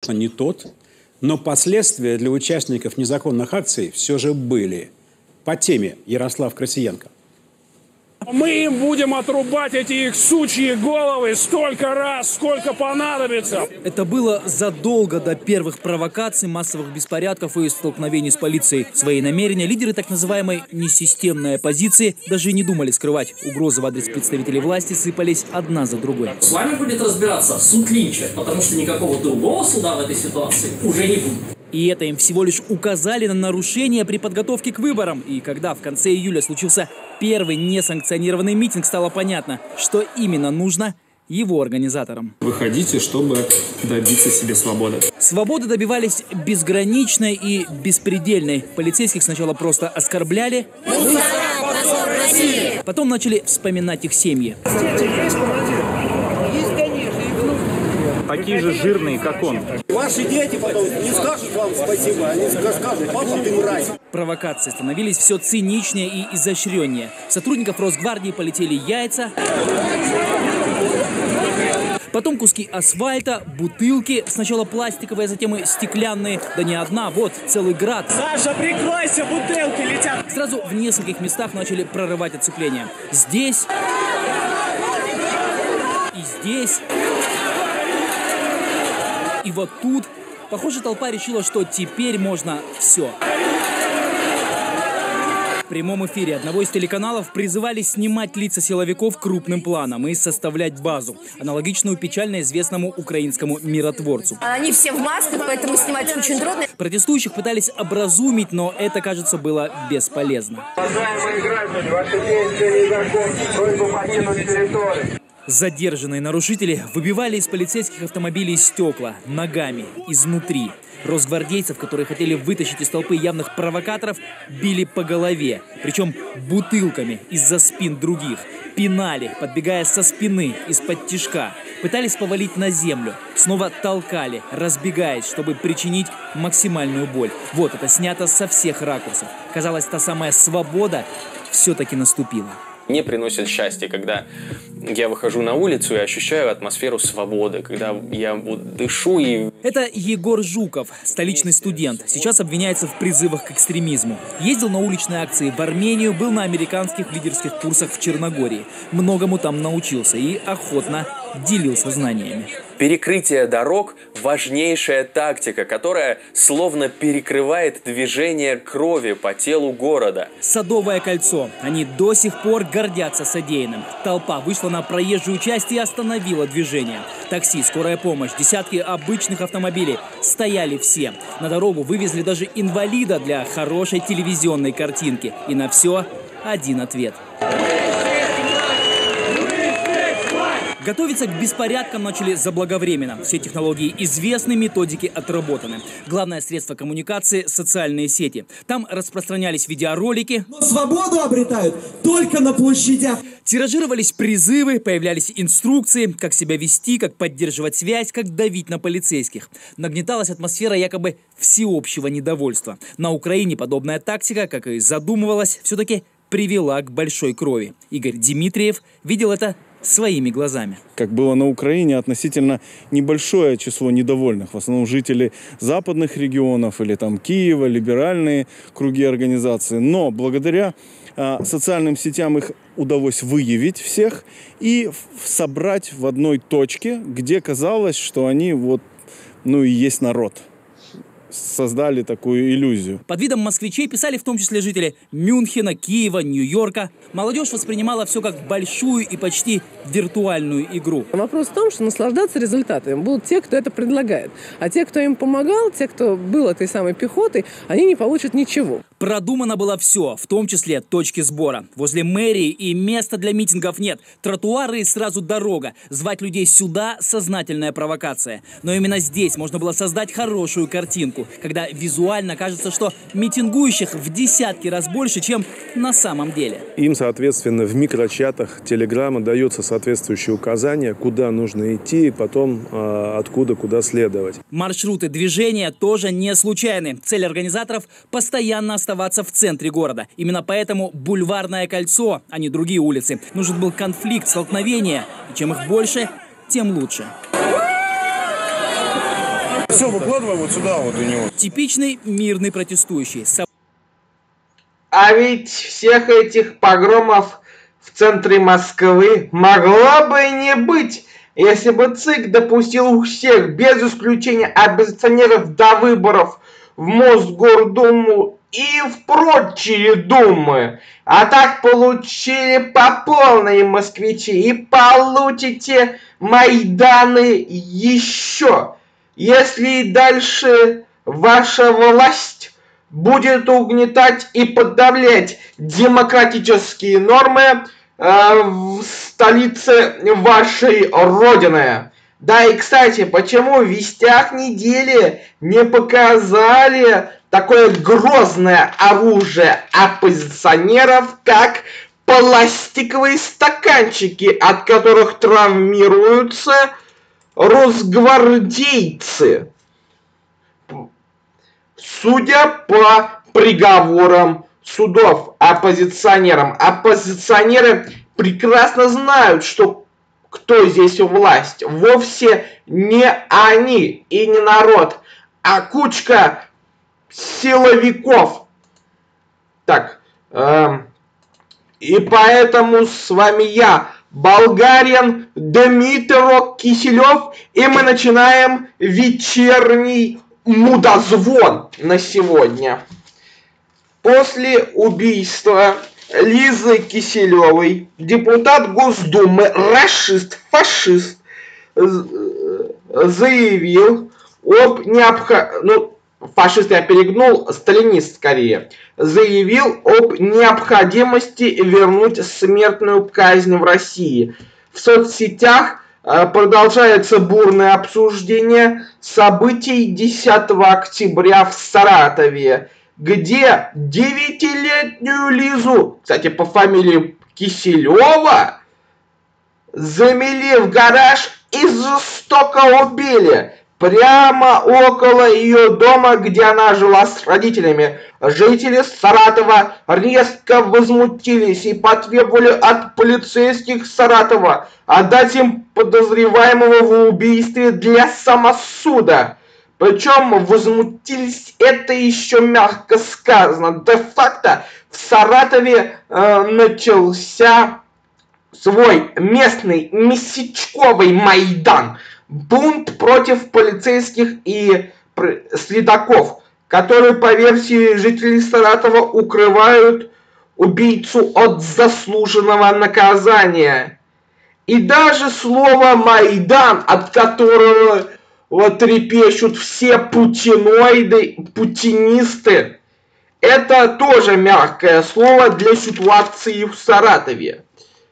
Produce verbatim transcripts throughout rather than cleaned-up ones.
конечно, не тот, но последствия для участников незаконных акций все же были. По теме Ярослав Красиенко. Мы им будем отрубать эти их сучьи головы столько раз, сколько понадобится. Это было задолго до первых провокаций, массовых беспорядков и столкновений с полицией. Свои намерения лидеры так называемой несистемной оппозиции даже не думали скрывать. Угрозы в адрес представителей власти сыпались одна за другой. С вами будет разбираться суд Линча, потому что никакого другого суда в этой ситуации уже не будет. И это им всего лишь указали на нарушения при подготовке к выборам. И когда в конце июля случился первый несанкционированный митинг, стало понятно, что именно нужно его организаторам. Выходите, чтобы добиться себе свободы. Свободы добивались безграничной и беспредельной. Полицейских сначала просто оскорбляли, потом начали вспоминать их семьи. Такие же жирные, как он. Ваши дети потом не скажут вам спасибо, они скажут: папа, ты мразь. Провокации становились все циничнее и изощреннее. Сотрудников Росгвардии полетели яйца, потом куски асфальта, бутылки, сначала пластиковые, затем и стеклянные. Да не одна, вот целый град. Саша, прикройся, бутылки летят. Сразу в нескольких местах начали прорывать оцепление. Здесь и здесь. И вот тут, похоже, толпа решила, что теперь можно все. В прямом эфире одного из телеканалов призывали снимать лица силовиков крупным планом и составлять базу, аналогичную печально известному украинскому миротворцу. Они все в масках, поэтому снимать очень трудно. Протестующих пытались образумить, но это, кажется, было бесполезно. Уважаемые граждане, ваши действия незаконны. Просьба покинуть территорию. Задержанные нарушители выбивали из полицейских автомобилей стекла ногами изнутри. Росгвардейцев, которые хотели вытащить из толпы явных провокаторов, били по голове, причем бутылками из-за спин других. Пинали, подбегая со спины, из-под тишка. Пытались повалить на землю. Снова толкали, разбегаясь, чтобы причинить максимальную боль. Вот это снято со всех ракурсов. Казалось, та самая свобода все-таки наступила. Мне приносит счастье, когда я выхожу на улицу и ощущаю атмосферу свободы, когда я вот дышу и... Это Егор Жуков, столичный студент. Сейчас обвиняется в призывах к экстремизму. Ездил на уличные акции в Армению, был на американских лидерских курсах в Черногории. Многому там научился и охотно делился знаниями. Перекрытие дорог – важнейшая тактика, которая словно перекрывает движение крови по телу города. Садовое кольцо. Они до сих пор гордятся содеянным. Толпа вышла на проезжую часть и остановила движение. Такси, скорая помощь, десятки обычных автомобилей. Стояли все. На дорогу вывезли даже инвалида для хорошей телевизионной картинки. И на все один ответ. Готовиться к беспорядкам начали заблаговременно. Все технологии известны, методики отработаны. Главное средство коммуникации – социальные сети. Там распространялись видеоролики. Но свободу обретают только на площадях. Тиражировались призывы, появлялись инструкции, как себя вести, как поддерживать связь, как давить на полицейских. Нагнеталась атмосфера якобы всеобщего недовольства. На Украине подобная тактика, как и задумывалась, все-таки привела к большой крови. Игорь Дмитриев видел это своими глазами. Как было на Украине, относительно небольшое число недовольных, в основном жители западных регионов или там Киева, либеральные круги организации. Но благодаря а, социальным сетям их удалось выявить всех и собрать в одной точке, где казалось, что они вот, ну и есть народ. Создали такую иллюзию. Под видом москвичей писали в том числе жители Мюнхена, Киева, Нью-Йорка. Молодежь воспринимала все как большую и почти виртуальную игру. Вопрос в том, что наслаждаться результатами будут те, кто это предлагает. А те, кто им помогал, те, кто был этой самой пехотой, они не получат ничего. Продумано было все, в том числе точки сбора. Возле мэрии и места для митингов нет. Тротуары и сразу дорога. Звать людей сюда – сознательная провокация. Но именно здесь можно было создать хорошую картинку, когда визуально кажется, что митингующих в десятки раз больше, чем на самом деле. Им, соответственно, в микрочатах Телеграма дается соответствующие указания, куда нужно идти, и потом э, откуда, куда следовать. Маршруты движения тоже не случайны. Цель организаторов – постоянно оставаться в центре города. Именно поэтому Бульварное кольцо, а не другие улицы. Нужен был конфликт, столкновение. И чем их больше, тем лучше. Все, выкладывай вот сюда, вот у него. Типичный мирный протестующий. А ведь всех этих погромов в центре Москвы могло бы и не быть, если бы ЦИК допустил у всех, без исключения оппозиционеров, до выборов в Мосгордуму и в прочие думы. А так получили по полной москвичи и получите Майданы еще. Если и дальше ваша власть будет угнетать и подавлять демократические нормы э, в столице вашей родины. Да и, кстати, почему в вестях недели не показали такое грозное оружие оппозиционеров, как пластиковые стаканчики, от которых травмируются росгвардейцы? Судя по приговорам судов оппозиционерам, оппозиционеры прекрасно знают, что кто здесь у власти. Вовсе не они и не народ, а кучка силовиков. Так, э, и поэтому с вами я, болгарин Дмитро Киселев, и мы начинаем вечерний мудозвон на сегодня. После убийства Лизы Киселевой депутат Госдумы, рашист, фашист, заявил об необходимости, ну, фашист я перегнул, сталинист скорее, заявил об необходимости вернуть смертную казнь в России. В соцсетях продолжается бурное обсуждение событий десятого октября в Саратове, где девятилетнюю Лизу, кстати, по фамилии Киселева, замели в гараж и жестоко убили прямо около ее дома, где она жила с родителями. Жители Саратова резко возмутились и потребовали от полицейских Саратова отдать им подозреваемого в убийстве для самосуда. Причем возмутились, это еще мягко сказано. Де-факто в Саратове э, начался свой местный месячковый Майдан. Бунт против полицейских и следаков, которые, по версии жителей Саратова, укрывают убийцу от заслуженного наказания. И даже слово «Майдан», от которого вот трепещут все путиноиды, путинисты, это тоже мягкое слово для ситуации в Саратове.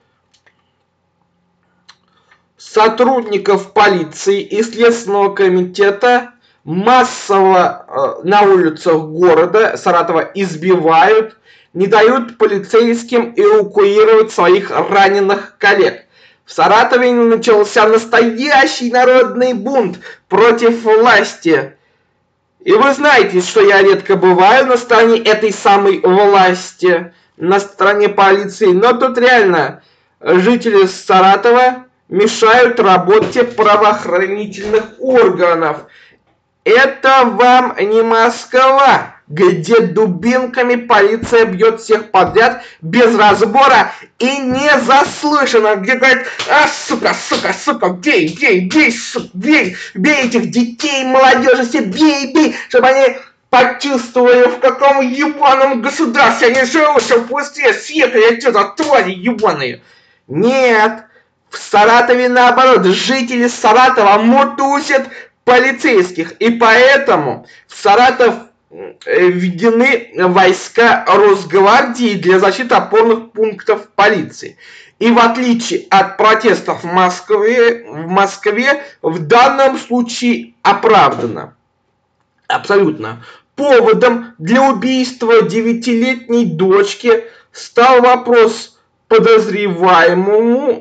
Сотрудников полиции и Следственного комитета массово э, на улицах города Саратова избивают, не дают полицейским эвакуировать своих раненых коллег. В Саратове начался настоящий народный бунт против власти. И вы знаете, что я редко бываю на стороне этой самой власти, на стороне полиции, но тут реально жители Саратова мешают работе правоохранительных органов. Это вам не Москва, где дубинками полиция бьет всех подряд без разбора и не заслышано, где говорят: а, сука, сука, сука, бей, бей, бей, сука, бей, бей этих детей, молодежи, все бей, бей, чтобы они почувствовали, в каком ебаном государстве они живут, чтобы быстрее съехали отсюда, твари ебаные. Нет. В Саратове, наоборот, жители Саратова мутусят полицейских, и поэтому в Саратов введены войска Росгвардии для защиты опорных пунктов полиции. И в отличие от протестов в Москве, в Москве в данном случае оправдано. Абсолютно. Поводом для убийства девятилетней дочки стал вопрос подозреваемому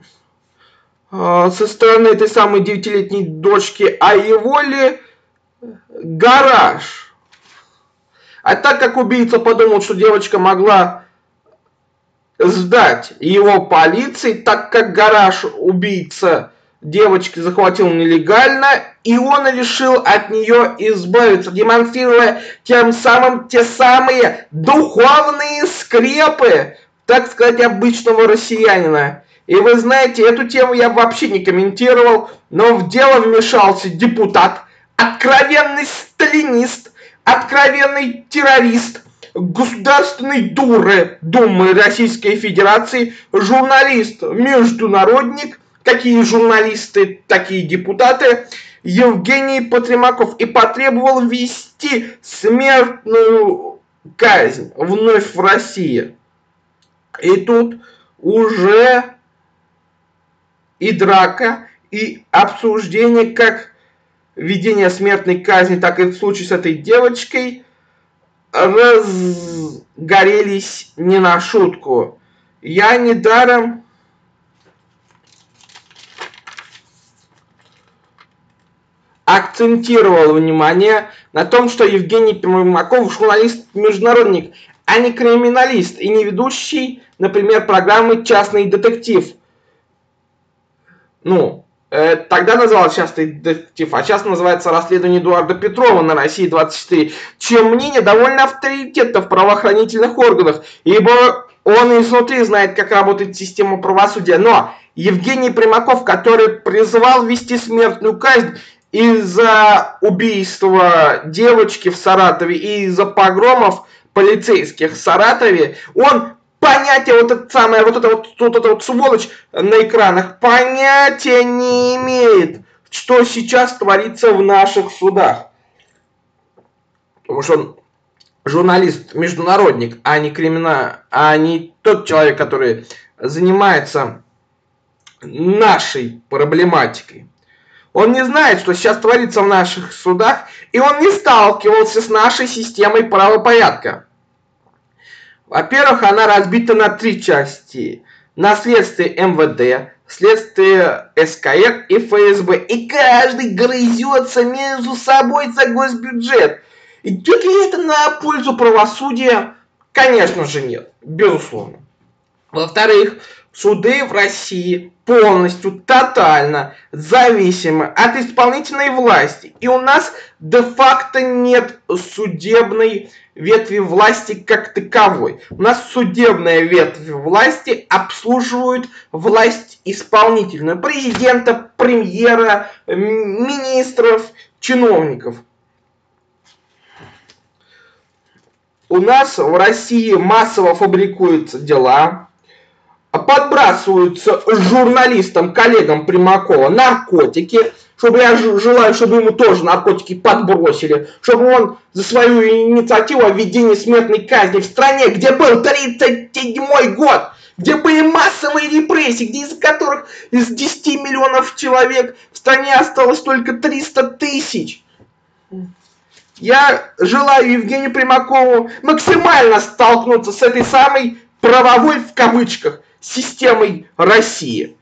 со стороны этой самой девятилетней дочки, а его ли гараж. А так как убийца подумал, что девочка могла сдать его полиции, так как гараж убийца девочки захватил нелегально, и он решил от нее избавиться, демонстрируя тем самым те самые духовные скрепы, так сказать, обычного россиянина. И вы знаете, эту тему я вообще не комментировал, но в дело вмешался депутат, откровенный сталинист, откровенный террорист, государственный дуры Думы Российской Федерации, журналист, международник, какие журналисты, такие депутаты, Евгений Патримаков, и потребовал ввести смертную казнь вновь в России. И тут уже и драка, и обсуждение как введение смертной казни, так и в случае с этой девочкой разгорелись не на шутку. Я недаром акцентировал внимание на том, что Евгений Примаков журналист-международник, а не криминалист и не ведущий, например, программы «Частный детектив». Ну, э, тогда называлось «Частный детектив», а сейчас называется «Расследование Эдуарда Петрова» на России двадцать четыре, чье мнение довольно авторитетно в правоохранительных органах, ибо он изнутри знает, как работает система правосудия. Но Евгений Примаков, который призывал ввести смертную казнь из-за убийства девочки в Саратове и из-за погромов полицейских в Саратове, он понятия, вот это самое, вот это вот, вот это вот сволочь на экранах, понятия не имеет, что сейчас творится в наших судах. Потому что он журналист-международник, а не криминал, а не тот человек, который занимается нашей проблематикой. Он не знает, что сейчас творится в наших судах, и он не сталкивался с нашей системой правопорядка. Во-первых, она разбита на три части. На следствие эм вэ дэ, следствие эс ка эр и эф эс бэ. И каждый грызется между собой за госбюджет. Идет ли это на пользу правосудия? Конечно же нет, безусловно. Во-вторых, суды в России полностью, тотально зависимы от исполнительной власти. И у нас де-факто нет судебной ветви власти как таковой. У нас судебная ветвь власти обслуживает власть исполнительную. Президента, премьера, министров, чиновников. У нас в России массово фабрикуются дела, подбрасываются журналистам, коллегам Примакова наркотики, чтобы я желаю, чтобы ему тоже наркотики подбросили, чтобы он за свою инициативу о введении смертной казни в стране, где был тридцать седьмой год, где были массовые репрессии, где из которых из десяти миллионов человек в стране осталось только триста тысяч. Я желаю Евгению Примакову максимально столкнуться с этой самой правовой, в кавычках, системой России.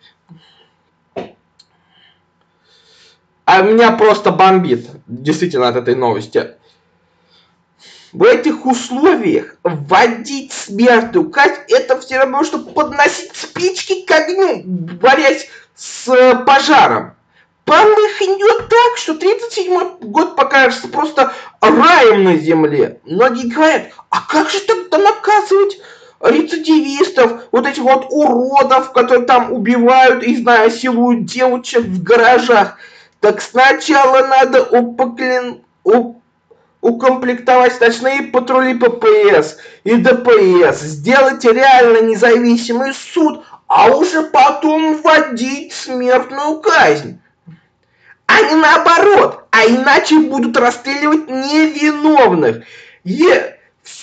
А меня просто бомбит, действительно, от этой новости. В этих условиях вводить смертную казнь — это все равно, что подносить спички к огню, борясь с пожаром. Полыхнет так, что тридцать седьмой год покажется просто раем на земле. Многие говорят, а как же тогда наказывать рецидивистов, вот этих вот уродов, которые там убивают и изнасилуют девочек в гаражах? Так сначала надо упоклен... у... укомплектовать ночные патрули пэ пэ эс и дэ пэ эс, сделать реально независимый суд, а уже потом вводить смертную казнь. А не наоборот, а иначе будут расстреливать невиновных. Е...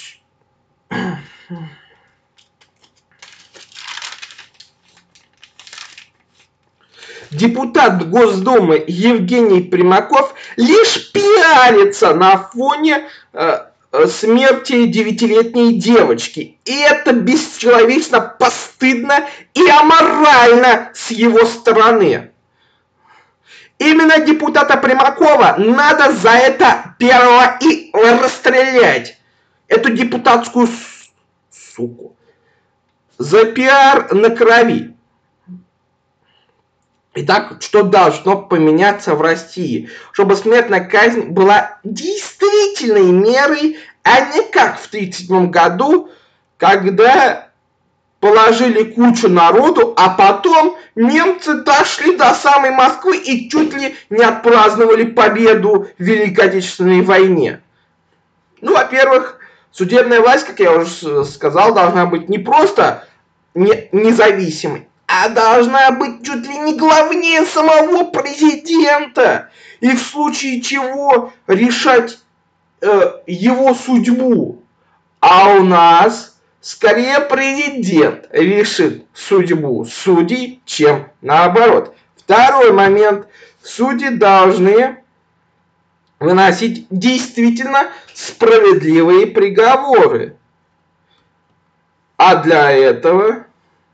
Депутат Госдумы Евгений Примаков лишь пиарится на фоне э, смерти девятилетней девочки. И это бесчеловечно, постыдно и аморально с его стороны. Именно депутата Примакова надо за это первого и расстрелять. Эту депутатскую суку. За пиар на крови. Итак, что должно поменяться в России? Чтобы смертная казнь была действительной мерой, а не как в тридцать седьмом году, когда положили кучу народу, а потом немцы дошли до самой Москвы и чуть ли не отпраздновали победу в Великой Отечественной войне. Ну, во-первых, судебная власть, как я уже сказал, должна быть не просто не, независимой, а должна быть чуть ли не главнее самого президента. И в случае чего решать э, его судьбу. А у нас скорее президент решит судьбу судей, чем наоборот. Второй момент. Судьи должны выносить действительно справедливые приговоры. А для этого,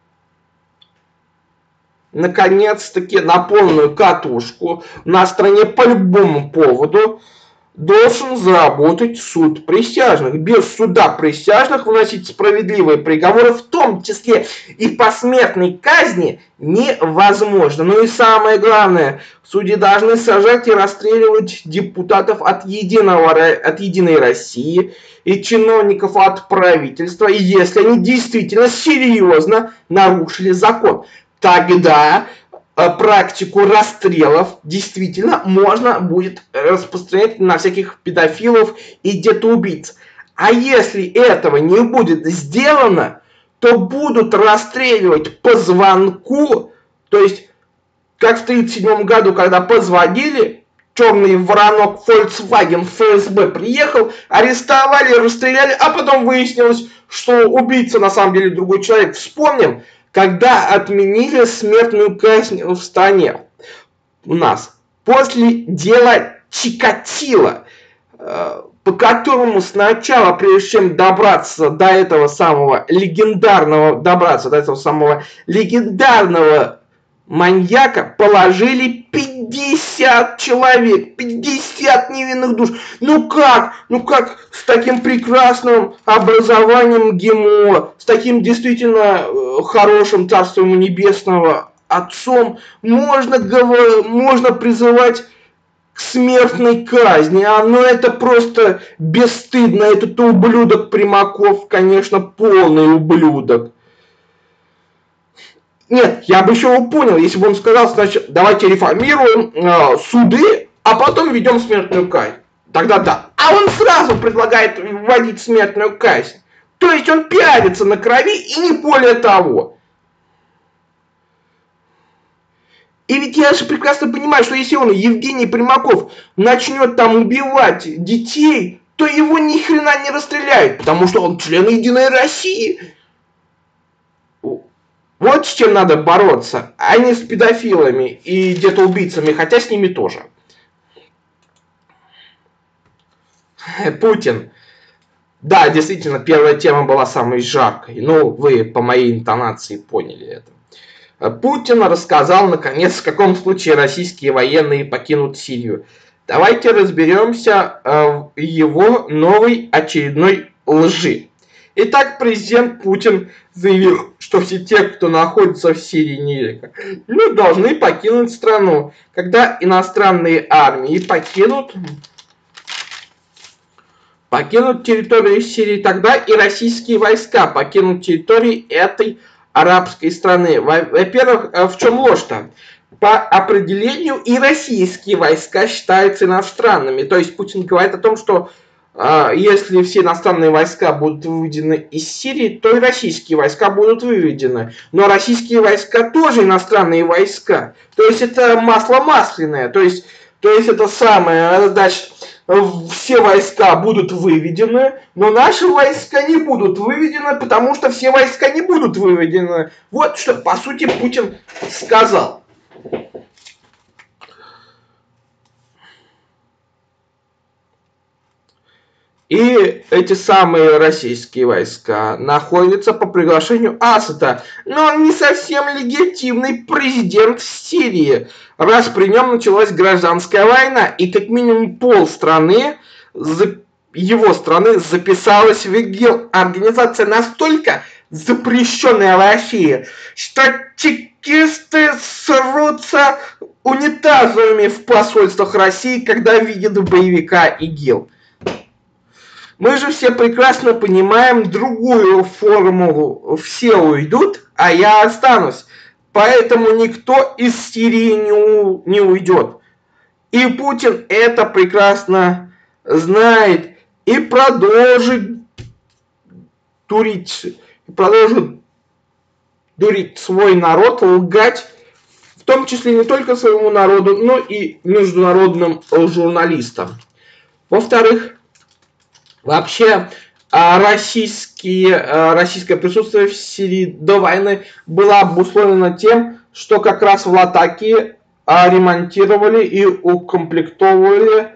наконец-таки, на полную катушку на стране по любому поводу должен заработать суд присяжных. Без суда присяжных выносить справедливые приговоры, в том числе и посмертной казни, невозможно. Ну и самое главное, судьи должны сажать и расстреливать депутатов от, единого, от «Единой России» и чиновников от правительства, если они действительно серьезно нарушили закон. Тогда практику расстрелов действительно можно будет распространять на всяких педофилов и детоубийц. А если этого не будет сделано, то будут расстреливать по звонку, то есть как в тридцать седьмом году, когда позвонили, черный воронок Volkswagen эф эс бэ приехал, арестовали, расстреляли, а потом выяснилось, что убийца на самом деле другой человек. Вспомним, когда отменили смертную казнь в стране у нас, после дела Чикатило, по которому сначала, прежде чем добраться до этого самого легендарного, добраться до этого самого легендарного маньяка, положили пятьдесят человек, пятьдесят невинных душ. Ну как? Ну как с таким прекрасным образованием ГИМО, с таким действительно хорошим Царством Небесного отцом можно, можно призывать к смертной казни? А ну это просто бесстыдно. Этот ублюдок Примаков, конечно, полный ублюдок. Нет, я бы еще его понял, если бы он сказал, значит, давайте реформируем э, суды, а потом ведем смертную казнь. Тогда да. А он сразу предлагает вводить смертную казнь. То есть он пиарится на крови и не более того. И ведь я же прекрасно понимаю, что если он, Евгений Примаков, начнет там убивать детей, то его ни хрена не расстреляют, потому что он член Единой России. Вот с чем надо бороться, а не с педофилами и детоубийцами, хотя с ними тоже. Путин. Да, действительно, первая тема была самой жаркой. Ну, вы по моей интонации поняли это. Путин рассказал, наконец, в каком случае российские военные покинут Сирию. Давайте разберемся в его новой очередной лжи. Итак, президент Путин заявил, что все те, кто находится в Сирии нелегально, должны покинуть страну. Когда иностранные армии покинут, покинут территорию Сирии, тогда и российские войска покинут территории этой арабской страны. Во-первых, в чем ложь-то? По определению и российские войска считаются иностранными. То есть Путин говорит о том, что если все иностранные войска будут выведены из Сирии, то и российские войска будут выведены. Но российские войска тоже иностранные войска. То есть это масло масляное. То есть, то есть это самое, значит, все войска будут выведены, но наши войска не будут выведены, потому что все войска не будут выведены. Вот что, по сути, Путин сказал. И эти самые российские войска находятся по приглашению Асада. Но он не совсем легитимный президент Сирии, раз при нем началась гражданская война. И как минимум полстраны его страны записалась в ИГИЛ. Организация настолько запрещенная в России, что чекисты срутся унитазами в посольствах России, когда видят боевика ИГИЛ. Мы же все прекрасно понимаем другую формулу. Все уйдут, а я останусь. Поэтому никто из Сирии не, у, не уйдет. И Путин это прекрасно знает и продолжит дурить, продолжит дурить свой народ, лгать, в том числе не только своему народу, но и международным журналистам. Во-вторых, вообще российские, российское присутствие в Сирии до войны было обусловлено тем, что как раз в Латакии ремонтировали и укомплектовывали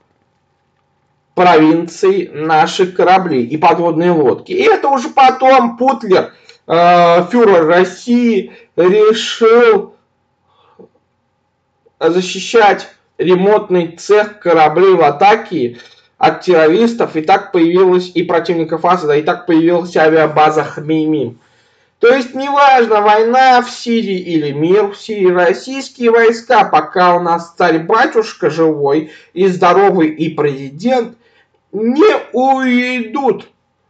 провинций наши корабли и подводные лодки. И это уже потом Путлер, э, фюрер России, решил защищать ремонтный цех кораблей в Латакии от террористов, и так появилась и противников Асада, и так появилась авиабаза Хмеймим. То есть неважно, война в Сирии или мир в Сирии, российские войска, пока у нас царь-батюшка живой и здоровый, и президент, не уйдут.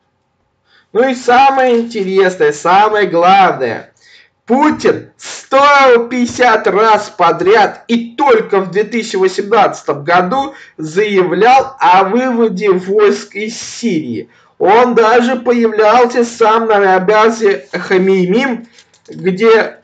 Ну и самое интересное, самое главное, Путин сто пятьдесят раз подряд и только в две тысячи восемнадцатом году заявлял о выводе войск из Сирии. Он даже появлялся сам на авиабазе Хмеймим, где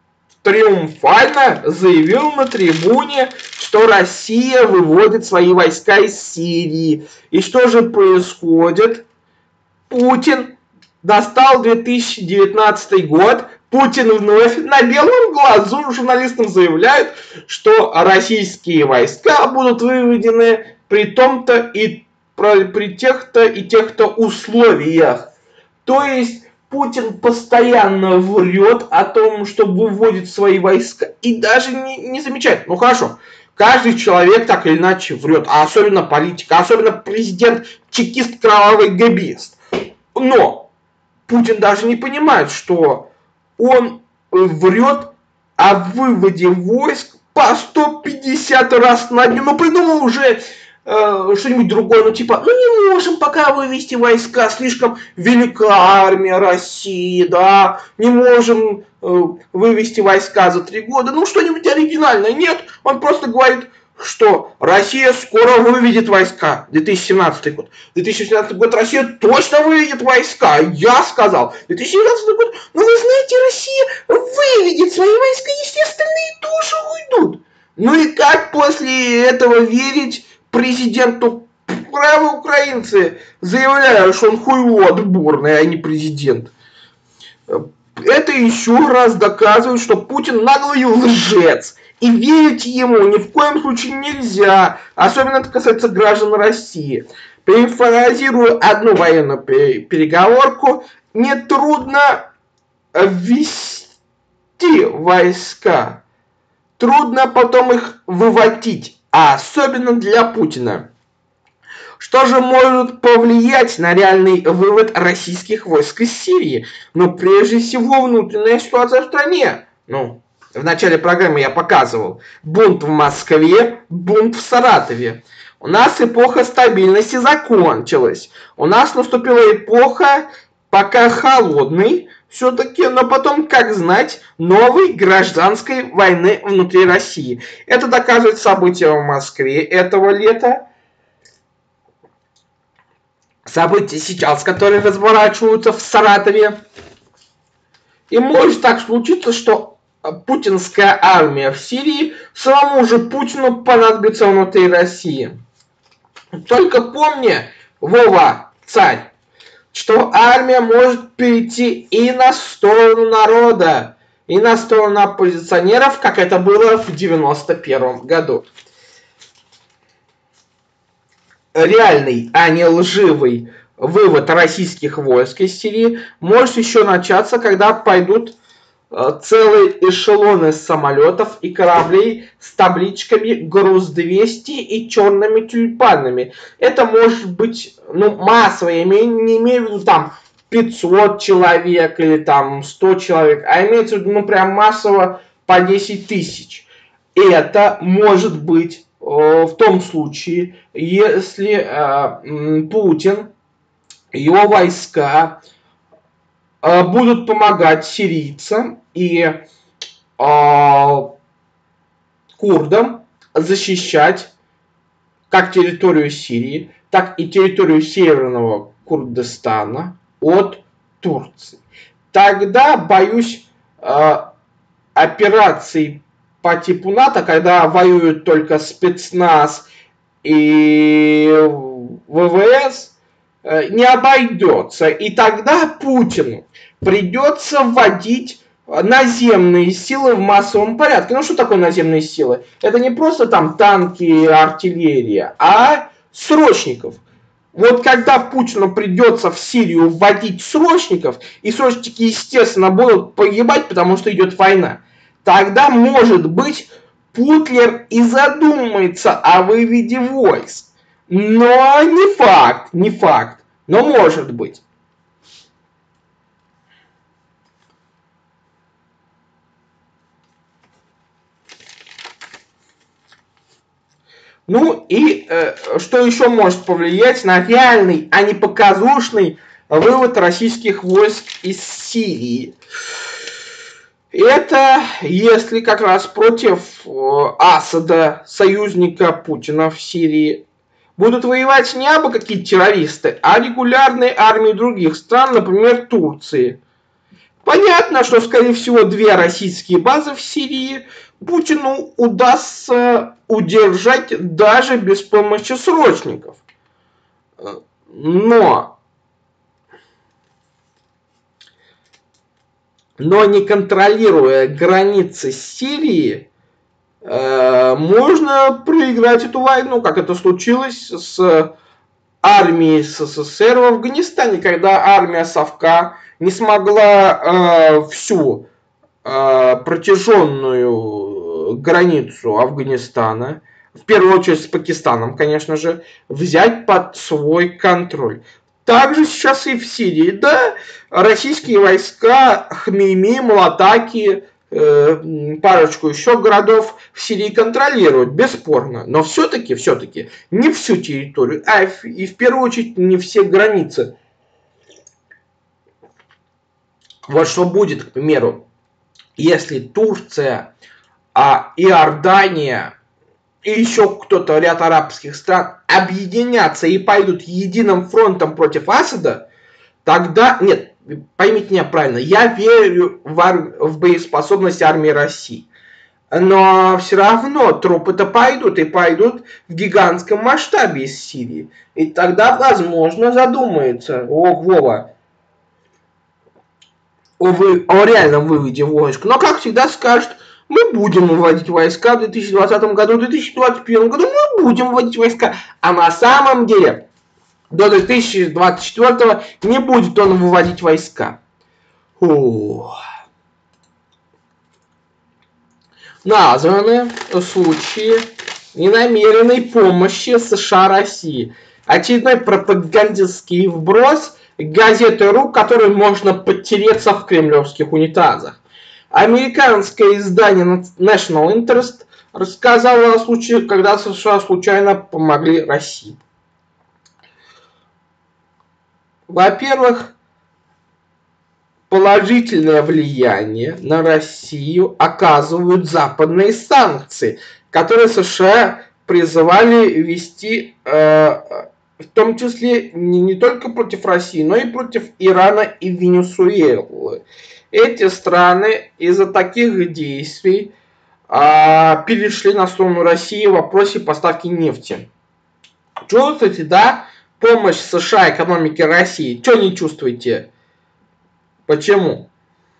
триумфально заявил на трибуне, что Россия выводит свои войска из Сирии. И что же происходит? Путин достал две тысячи девятнадцатый год, Путин вновь на белом глазу журналистам заявляет, что российские войска будут выведены при том-то и при тех-то и тех-то условиях. То есть Путин постоянно врет о том, что выводит свои войска, и даже не, не замечает. Ну хорошо, каждый человек так или иначе врет, а особенно политик, а особенно президент, чекист, кровавый гэбист. Но Путин даже не понимает, что он врет о выводе войск по сто пятьдесят раз на дню. Ну придумал уже э, что-нибудь другое, ну типа, ну не можем пока вывести войска, слишком велика армия России, да, не можем э, вывести войска за три года, ну что-нибудь оригинальное. Нет, он просто говорит, что Россия скоро выведет войска. две тысячи семнадцатый год. две тысячи семнадцатый год Россия точно выведет войска. Я сказал. две тысячи семнадцатый год. Ну вы знаете, Россия выведет свои войска, если остальные тоже уйдут. Ну и как после этого верить президенту? Правы украинцы заявляют, что он хуйло отборный, а не президент. Это еще раз доказывает, что Путин наглый лжец. И верить ему ни в коем случае нельзя. Особенно это касается граждан России. Перефразирую одну военную переговорку. Нетрудно ввести войска. Трудно потом их выводить. А особенно для Путина. Что же может повлиять на реальный вывод российских войск из Сирии? Ну, прежде всего, внутренняя ситуация в стране. Ну, в начале программы я показывал. Бунт в Москве, бунт в Саратове. У нас эпоха стабильности закончилась. У нас наступила эпоха пока холодной, все-таки, но потом, как знать, новой гражданской войны внутри России. Это доказывает события в Москве этого лета. События сейчас, которые разворачиваются в Саратове. И может так случиться, что путинская армия в Сирии самому же Путину понадобится внутри России. Только помни, Вова, царь, что армия может перейти и на сторону народа, и на сторону оппозиционеров, как это было в девяносто первом году. Реальный, а не лживый вывод российских войск из Сирии может еще начаться, когда пойдут целые эшелоны самолетов и кораблей с табличками груз двести и черными тюльпанами. Это может быть, ну, массово, я не имею в виду там пятьсот человек или там сто человек, а имеется в виду, ну, прям массово по десять тысяч. Это может быть э, в том случае, если э, Путин, его войска э, будут помогать сирийцам и э, курдам защищать как территорию Сирии, так и территорию Северного Курдистана от Турции. Тогда, боюсь, э, операции по типу НАТО, когда воюют только спецназ и ВВС, не обойдется. И тогда Путину придется вводить наземные силы в массовом порядке. Ну что такое наземные силы? Это не просто там танки, артиллерия, а срочников. Вот когда Путину придется в Сирию вводить срочников, и срочники, естественно, будут погибать, потому что идет война, тогда, может быть, Путлер и задумается о выводе войск. Но не факт, не факт, но может быть. Ну и э, что еще может повлиять на реальный, а не показушный вывод российских войск из Сирии? Это если как раз против э, Асада, союзника Путина в Сирии, будут воевать не абы какие террористы, а регулярные армии других стран, например, Турции. Понятно, что, скорее всего, две российские базы в Сирии Путину удастся удержать даже без помощи срочников. Но, но не контролируя границы Сирии, э, можно проиграть эту войну, как это случилось с армией СССР в Афганистане, когда армия Совка не смогла э, всю э, протяженную границу Афганистана, в первую очередь с Пакистаном, конечно же, взять под свой контроль. Также сейчас и в Сирии, да, российские войска Хмейми, Малатаки, э, парочку еще городов в Сирии контролируют, бесспорно, но все-таки, все-таки не всю территорию, а и в первую очередь не все границы. Вот что будет, к примеру, если Турция, а Иордания и еще кто-то, ряд арабских стран объединятся и пойдут единым фронтом против Асада, тогда, нет, поймите меня правильно, я верю в, ар... в боеспособность армии России. Но все равно трупы-то пойдут, и пойдут в гигантском масштабе из Сирии. И тогда, возможно, задумается, о, Вова, о, вы... о реальном выводе войск. Но, как всегда, скажет, мы будем выводить войска в две тысячи двадцатом году, в две тысячи двадцать первом году мы будем выводить войска. А на самом деле до две тысячи двадцать четвёртого не будет он выводить войска. Фу. Названы случаи ненамеренной помощи США России. Очередной пропагандистский вброс газеты РУ, которой можно подтереться в кремлевских унитазах. Американское издание National Interest рассказало о случае, когда США случайно помогли России. Во-первых, положительное влияние на Россию оказывают западные санкции, которые США призывали ввести, э, в том числе не, не только против России, но и против Ирана и Венесуэлы. Эти страны из-за таких действий а, перешли на сторону России в вопросе поставки нефти. Чувствуете, да? Помощь США экономике России. Что не чувствуете? Почему?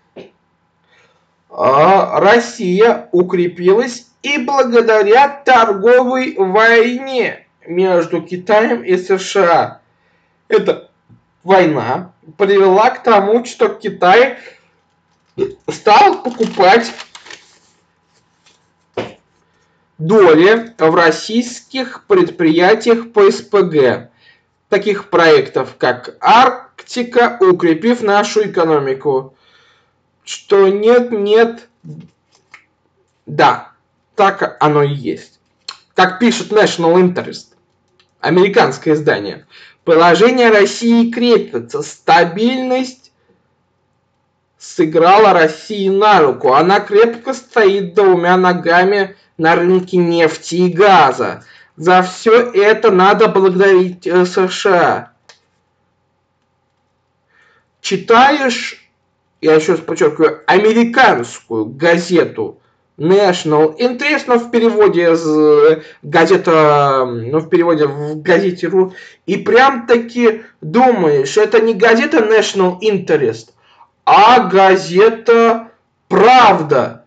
А, Россия укрепилась и благодаря торговой войне между Китаем и США. Эта война привела к тому, что Китай стал покупать доли в российских предприятиях по эс пэ гэ, таких проектов, как Арктика, укрепив нашу экономику. Что нет, нет, да, так оно и есть. Как пишет National Interest, американское издание, положение России крепится, стабильность сыграла России на руку. Она крепко стоит двумя ногами на рынке нефти и газа. За все это надо благодарить США. Читаешь, я еще раз подчеркиваю, американскую газету National Interest, но в переводе с газета, ну, в переводе в газете.ру, и прям таки думаешь, это не газета National Interest, а газета «Правда»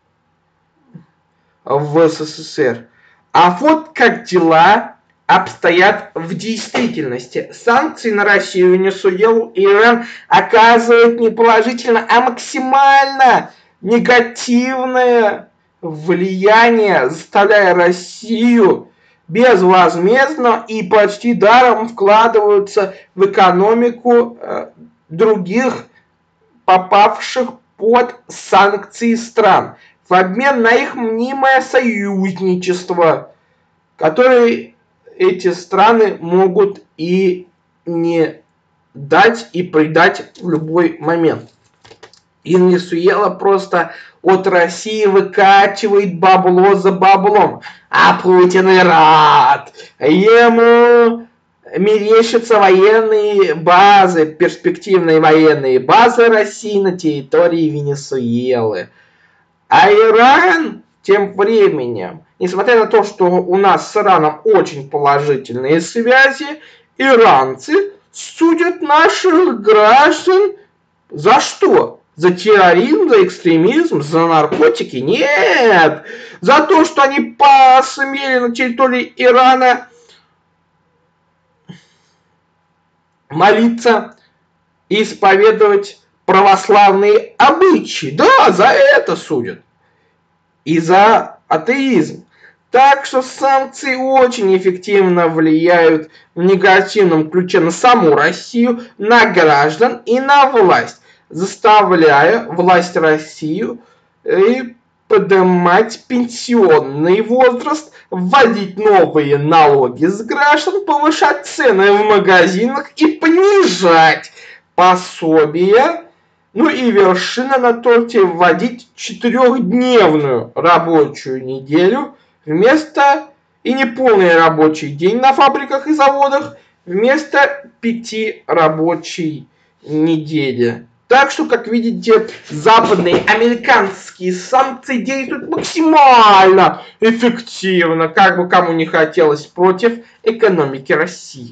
в эс эс эс эр. А вот как дела обстоят в действительности. Санкции на Россию, Венесуэлу и Иран оказывают не положительно, а максимально негативное влияние, заставляя Россию безвозмездно и почти даром вкладываться в экономику э, других попавших под санкции стран в обмен на их мнимое союзничество, которое эти страны могут и не дать, и предать в любой момент. И Венесуэла просто от России выкачивает бабло за баблом. А Путин и рад. Ему мерещатся военные базы, перспективные военные базы России на территории Венесуэлы. А Иран тем временем, несмотря на то, что у нас с Ираном очень положительные связи, иранцы судят наших граждан за что? За терроризм, за экстремизм, за наркотики? Нет! За то, что они посмели на территории Ирана молиться и исповедовать православные обычаи. Да, за это судят. И за атеизм. Так что санкции очень эффективно влияют в негативном ключе на саму Россию, на граждан и на власть, заставляя власть Россию и поднимать пенсионный возраст, вводить новые налоги с граждан, повышать цены в магазинах и понижать пособия. Ну и вершина на торте — вводить четырехдневную рабочую неделю вместо и неполный рабочий день на фабриках и заводах вместо пяти рабочей недели. Так что, как видите, западные американские санкции действуют максимально эффективно, как бы кому не хотелось, против экономики России.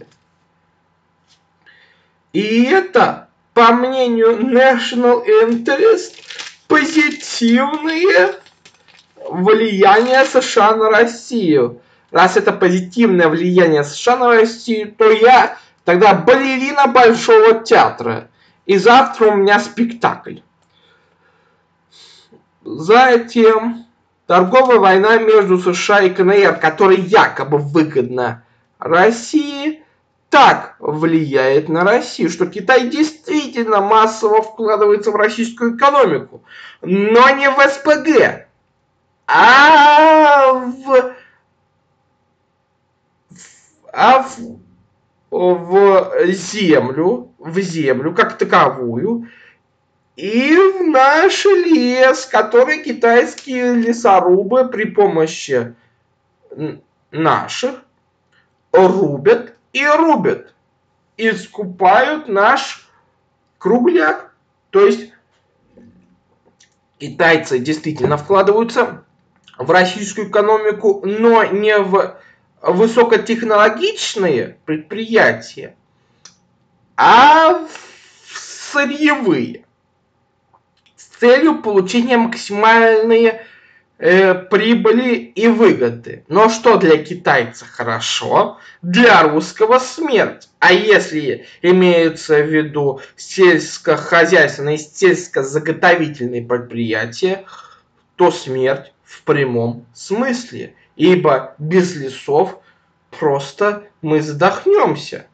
И это, по мнению National Interest, позитивные влияния США на Россию. Раз это позитивное влияние США на Россию, то я тогда балерина Большого театра. И завтра у меня спектакль. Затем торговая война между США и ка эн эр, которая якобы выгодна России, так влияет на Россию, что Китай действительно массово вкладывается в российскую экономику. Но не в эс пэ гэ, а в, а в, в землю, в землю как таковую, и в наш лес, который китайские лесорубы при помощи наших рубят и рубят, и скупают наш кругляк. То есть китайцы действительно вкладываются в российскую экономику, но не в высокотехнологичные предприятия, а в сырьевые, с целью получения максимальной э, прибыли и выгоды. Но что для китайца хорошо, для русского смерть. А если имеются в виду сельскохозяйственные, сельскозаготовительные предприятия, то смерть в прямом смысле. Ибо без лесов просто мы задохнемся.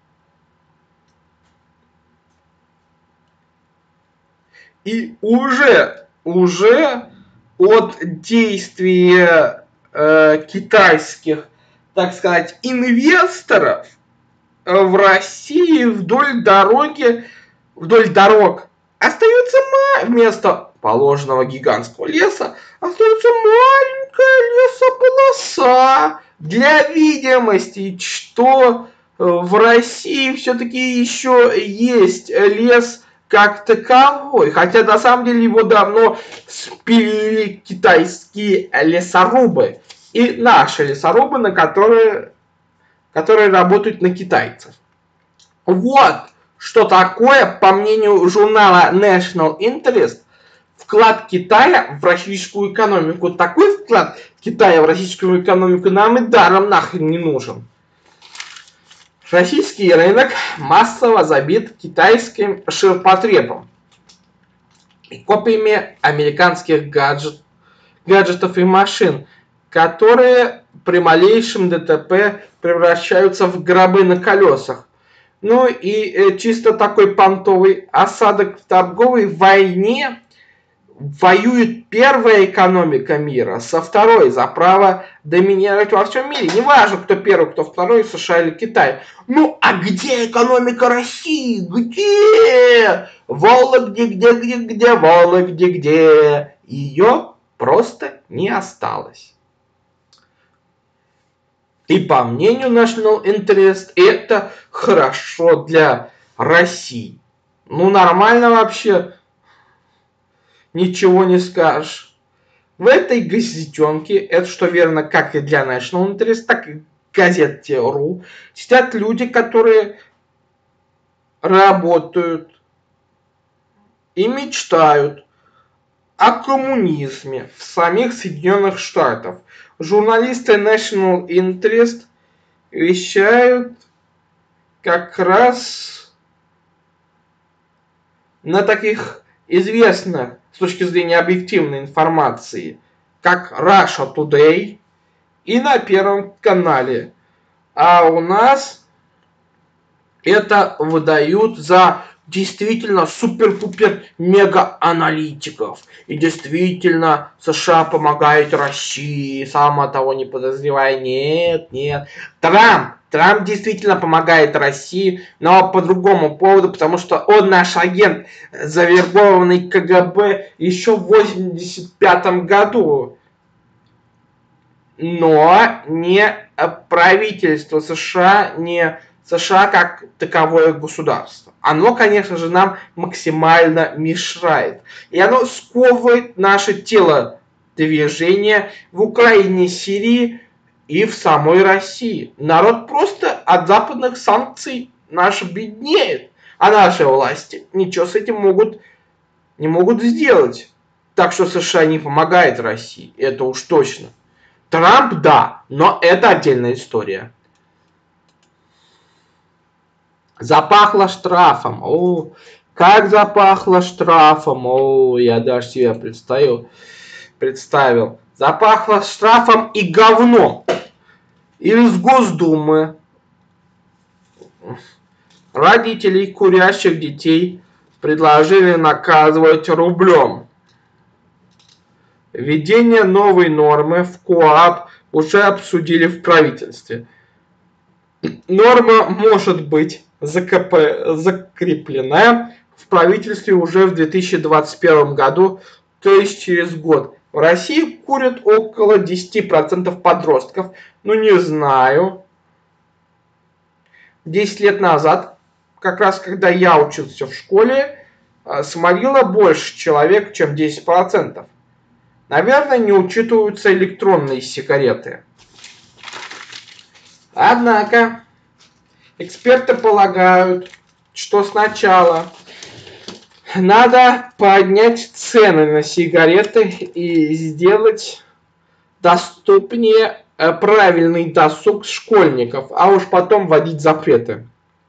И уже, уже от действия э, китайских, так сказать, инвесторов в России вдоль дороги, вдоль дорог остается вместо положенного гигантского леса остается маленькая лесополоса для видимости, что в России все-таки еще есть лес как таковой, хотя на самом деле его давно спилили китайские лесорубы и наши лесорубы, на которые, которые работают на китайцев. Вот что такое, по мнению журнала National Interest, вклад Китая в российскую экономику. Такой вклад Китая в российскую экономику нам и даром нахрен не нужен. Российский рынок массово забит китайским ширпотребом и копиями американских гаджет, гаджетов и машин, которые при малейшем ДТП превращаются в гробы на колесах. Ну и э, чисто такой понтовый осадок в торговой войне воюет первая экономика мира со второй за право доминировать во всем мире. Неважно, кто первый, кто второй, США или Китай. Ну, а где экономика России? Где? Вологде, где, где, где, Вологде, где? Ее просто не осталось. И по мнению National Interest, это хорошо для России. Ну, нормально вообще. Ничего не скажешь. В этой газетенке, это что верно как и для National Interest, так и газете точка ру, сидят люди, которые работают и мечтают о коммунизме в самих Соединенных Штатах. Журналисты National Interest вещают как раз на таких известных с точки зрения объективной информации, как Russia Today и на Первом канале. А у нас это выдают за действительно супер-пупер мега-аналитиков. И действительно США помогает России, сама того не подозревая. Нет, нет. Трамп, Трамп действительно помогает России, но по другому поводу, потому что он наш агент, завербованный КГБ еще в восемьдесят пятом году. Но не правительство США, не США как таковое государство. Оно, конечно же, нам максимально мешает. И оно сковывает наше телодвижение в Украине, Сирии и в самой России. Народ просто от западных санкций наш беднеет. А наши власти ничего с этим могут, не могут сделать. Так что США не помогает России. Это уж точно. Трамп, да, но это отдельная история. Запахло штрафом. О, как запахло штрафом. О, я даже себе представил. представил. Запахло штрафом и говном. Из Госдумы родителей курящих детей предложили наказывать рублем. Введение новой нормы в КоАП уже обсудили в правительстве. Норма может быть закреплена в правительстве уже в две тысячи двадцать первом году, то есть через год. В России курят около десять процентов подростков. Ну, не знаю. десять лет назад, как раз когда я учился в школе, сморило больше человек, чем десять процентов. Наверное, не учитываются электронные сигареты. Однако, эксперты полагают, что сначала надо поднять цены на сигареты и сделать доступнее правильный досуг школьников, а уж потом вводить запреты.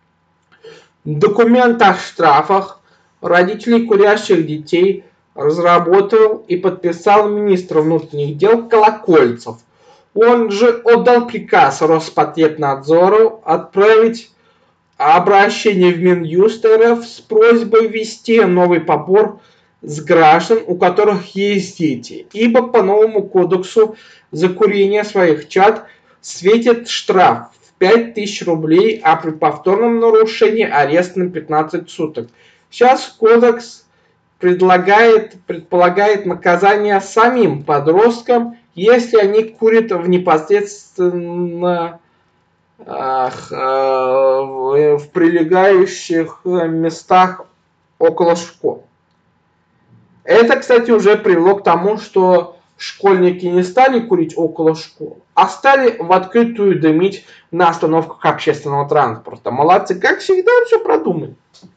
Документ о штрафах родителей курящих детей разработал и подписал министр внутренних дел Колокольцев. Он же отдал приказ Роспотребнадзору отправить обращение в Минюст РФ с просьбой ввести новый побор с граждан, у которых есть дети, ибо по новому кодексу за курение своих чад светит штраф в пять тысяч рублей, а при повторном нарушении арест на пятнадцать суток. Сейчас кодекс предлагает, предполагает наказание самим подросткам, если они курят в непосредственно ах, в прилегающих местах около школ. Это, кстати, уже привело к тому, что школьники не стали курить около школ, а стали в открытую дымить на остановках общественного транспорта. Молодцы, как всегда, все продумали.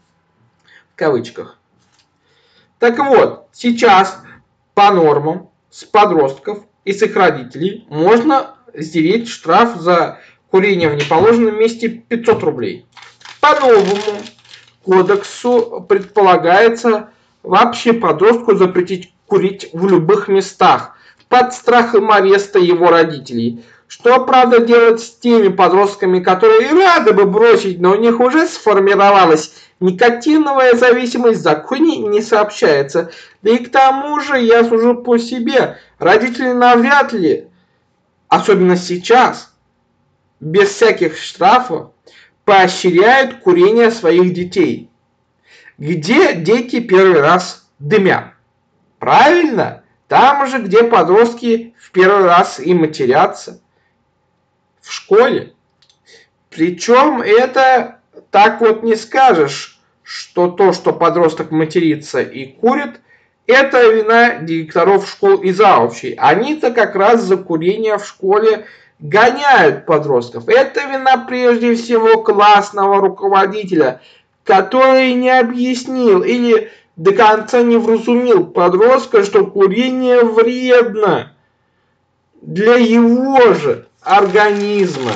В кавычках. Так вот, сейчас по нормам с подростков и с их родителей можно стереть штраф за курение в неположенном месте пятьсот рублей. По новому кодексу предполагается вообще подростку запретить курить в любых местах под страхом ареста его родителей. Что, правда, делать с теми подростками, которые и рады бы бросить, но у них уже сформировалась никотиновая зависимость, в законе не сообщается. Да и к тому же, я сужу по себе, родители навряд ли, особенно сейчас, без всяких штрафов, поощряют курение своих детей. Где дети первый раз дымят? Правильно, там же, где подростки в первый раз и матерятся. В школе. Причем это так вот не скажешь, что то, что подросток матерится и курит, это вина директоров школ и заучей. Они-то как раз за курение в школе гоняют подростков. Это вина прежде всего классного руководителя, который не объяснил или до конца не вразумил подростка, что курение вредно для его же организма.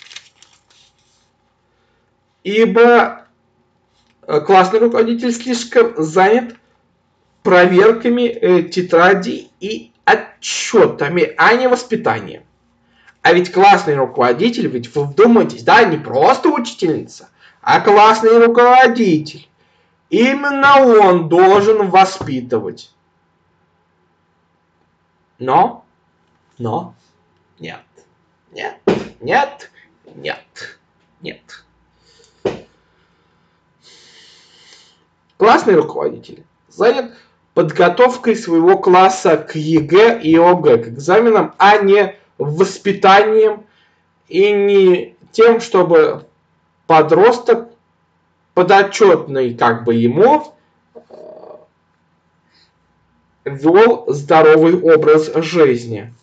Ибо классный руководитель слишком занят проверками э, тетрадей и отчетами, а не воспитанием. А ведь классный руководитель, ведь вы вдумайтесь, да, не просто учительница, а классный руководитель. Именно он должен воспитывать. Но, но, нет, нет, нет, нет, нет. Классный руководитель занят подготовкой своего класса к ЕГЭ и ОГЭ, к экзаменам, а не воспитанием и не тем, чтобы подросток подотчетный как бы ему вел здоровый образ жизни.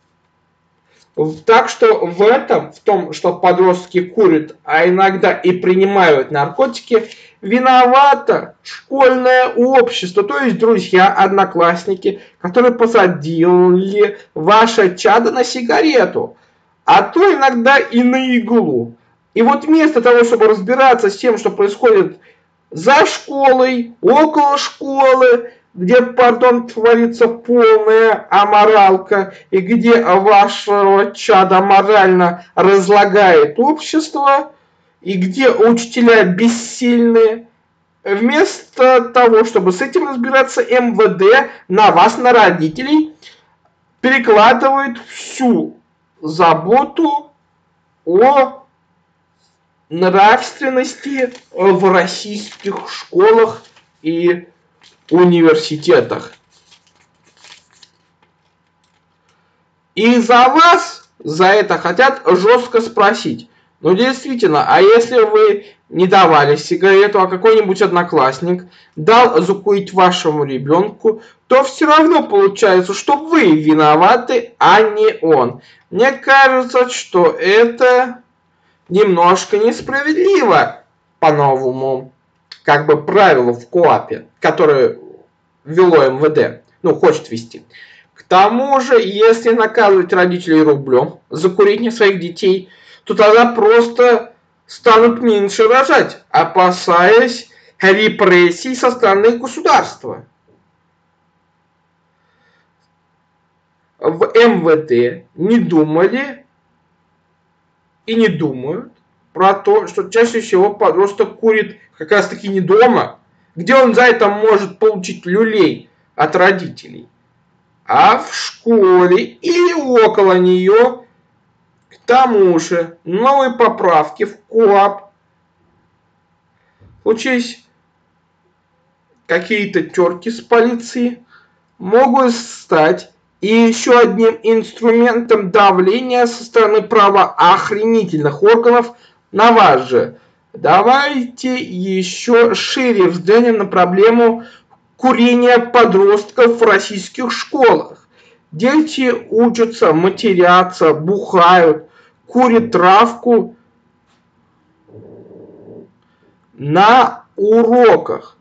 Так что в этом, в том, что подростки курят, а иногда и принимают наркотики, виновато школьное общество, то есть друзья, одноклассники, которые посадили ваше чадо на сигарету, а то иногда и на иглу. И вот вместо того, чтобы разбираться с тем, что происходит за школой, около школы, где, пардон, творится полная аморалка, и где вашего чада морально разлагает общество, и где учителя бессильны, вместо того, чтобы с этим разбираться, эм вэ дэ на вас, на родителей, перекладывает всю заботу о нравственности в российских школах и университетах. И за вас за это хотят жестко спросить. Ну действительно, а если вы не давали сигарету, а какой-нибудь одноклассник дал закурить вашему ребенку, то все равно получается, что вы виноваты, а не он. Мне кажется, что это немножко несправедливо по новому как бы правилу в КоАПе, которое ввело эм вэ дэ, ну хочет ввести. К тому же, если наказывать родителей рублем за курение своих детей, то тогда просто станут меньше рожать, опасаясь репрессий со стороны государства. В эм вэ дэ не думали и не думают про то, что чаще всего подросток курит как раз таки не дома, где он за это может получить люлей от родителей, а в школе или около нее. К тому же новые поправки в КоАП, случись какие-то терки с полицией, могут стать и еще одним инструментом давления со стороны правоохранительных органов на вас же. Давайте еще шире взглянем на проблему курения подростков в российских школах. Дети учатся, матерятся, бухают, курят травку на уроках.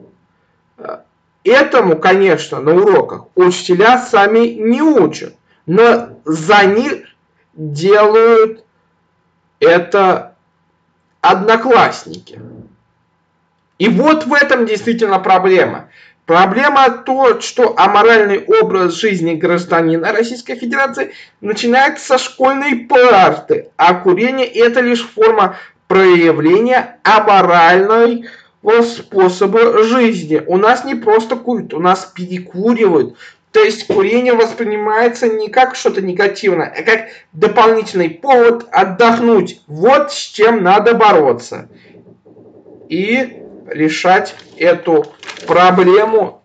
Этому, конечно, на уроках учителя сами не учат, но за них делают это одноклассники. И вот в этом действительно проблема. Проблема то, что аморальный образ жизни гражданина Российской Федерации начинается со школьной парты, а курение это лишь форма проявления аморальной способа жизни. У нас не просто курят, у нас перекуривают. То есть курение воспринимается не как что-то негативное, а как дополнительный повод отдохнуть. Вот с чем надо бороться. И решать эту проблему.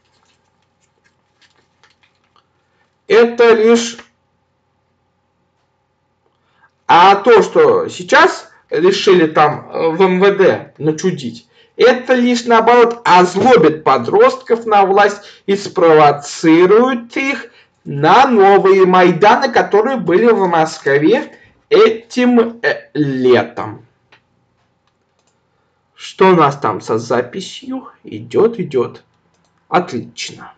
Это лишь... А то, что сейчас решили там в эм вэ дэ начудить, это лишь наоборот озлобит подростков на власть и спровоцирует их на новые Майданы, которые были в Москве этим э, летом. Что у нас там со записью? Идет, идет. Отлично.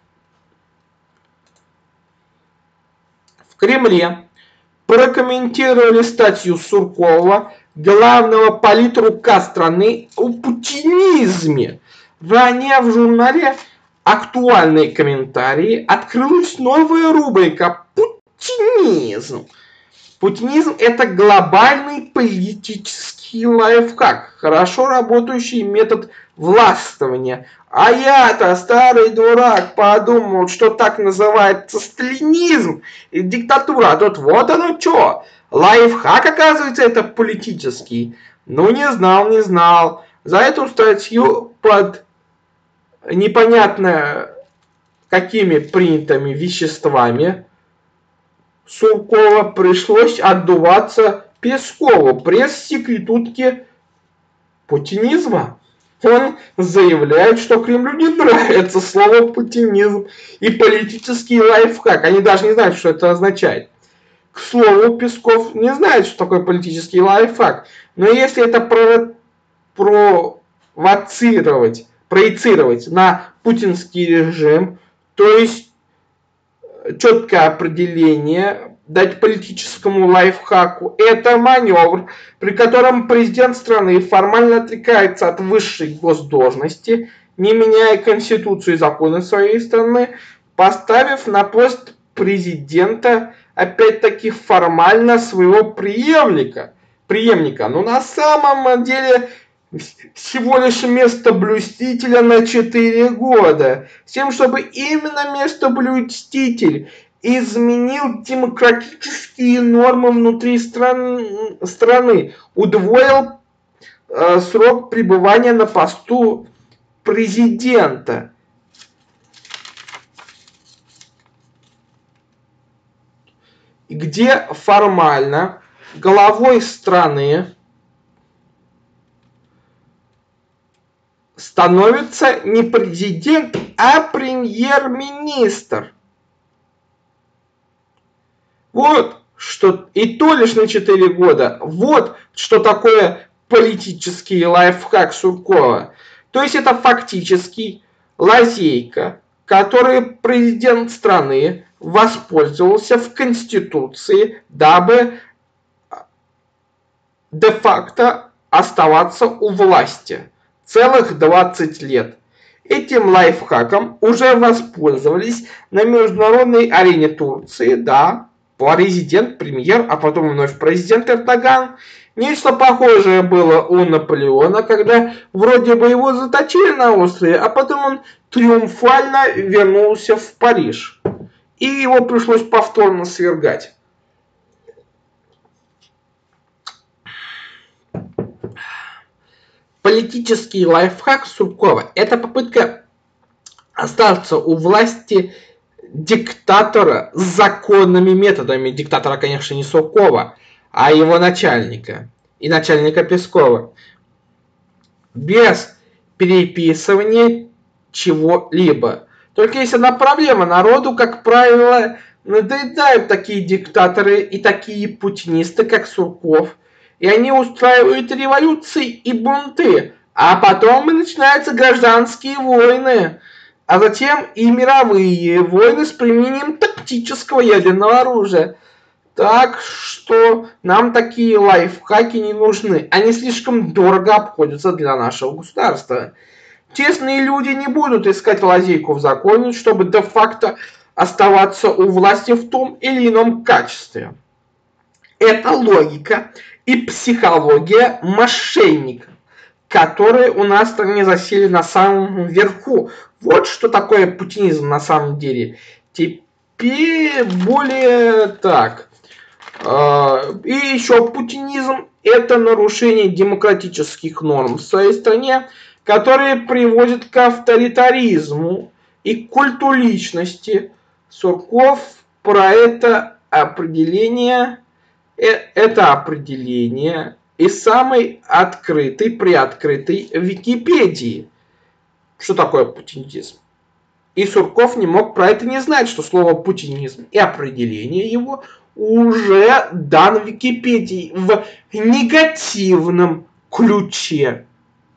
В Кремле прокомментировали статью Суркова, главного политрука страны, о путинизме. Ранее в журнале «Актуальные комментарии» открылась новая рубрика «Путинизм». Путинизм – это глобальный политический лайфхак, хорошо работающий метод властвования. А я-то, старый дурак, подумал, что так называется сталинизм и диктатура. А тут вот оно что. Лайфхак, оказывается, это политический. Ну, не знал, не знал. За эту статью под непонятно какими принятыми веществами Суркова пришлось отдуваться Пескову, пресс-секретутке путинизма. Он заявляет, что Кремлю не нравится слово путинизм и политический лайфхак. Они даже не знают, что это означает. К слову, Песков не знает, что такое политический лайфхак. Но если это про... провоцировать, проецировать на путинский режим, то есть четкое определение дать политическому лайфхаку, это маневр, при котором президент страны формально отрекается от высшей госдолжности, не меняя конституцию и законы своей страны, поставив на пост президента опять-таки формально своего преемника. преемника. Но на самом деле всего лишь местоблюстителя на четыре года. С тем, чтобы именно местоблюститель изменил демократические нормы внутри стран, страны, удвоил э, срок пребывания на посту президента. Где формально главой страны становится не президент, а премьер-министр. Вот что, и то лишь на четыре года. Вот что такое политический лайфхак Суркова. То есть это фактически лазейка, которую президент страны воспользовался в Конституции, дабы де-факто оставаться у власти целых двадцать лет. Этим лайфхаком уже воспользовались на международной арене Турции, да, президент, премьер, а потом вновь президент Эрдоган. Нечто похожее было у Наполеона, когда вроде бы его заточили на острове, а потом он триумфально вернулся в Париж. И его пришлось повторно свергать. Политический лайфхак Суркова – это попытка остаться у власти диктатора с законными методами. Диктатора, конечно, не Суркова, а его начальника и начальника Пескова. Без переписывания чего-либо. Только есть одна проблема. Народу, как правило, надоедают такие диктаторы и такие путинисты, как Сурков. И они устраивают революции и бунты. А потом и начинаются гражданские войны. А затем и мировые войны с применением тактического ядерного оружия. Так что нам такие лайфхаки не нужны. Они слишком дорого обходятся для нашего государства. Честные люди не будут искать лазейку в законе, чтобы де-факто оставаться у власти в том или ином качестве. Это логика и психология мошенников, которые у нас в стране засели на самом верху. Вот что такое путинизм на самом деле. Теперь более так. И еще путинизм – это нарушение демократических норм в своей стране, которые приводят к авторитаризму и к культу личности. Сурков про это определение, это определение из самой открытой, приоткрытой Википедии. Что такое путинизм? И Сурков не мог про это не знать, что слово путинизм и определение его уже дан в Википедии в негативном ключе.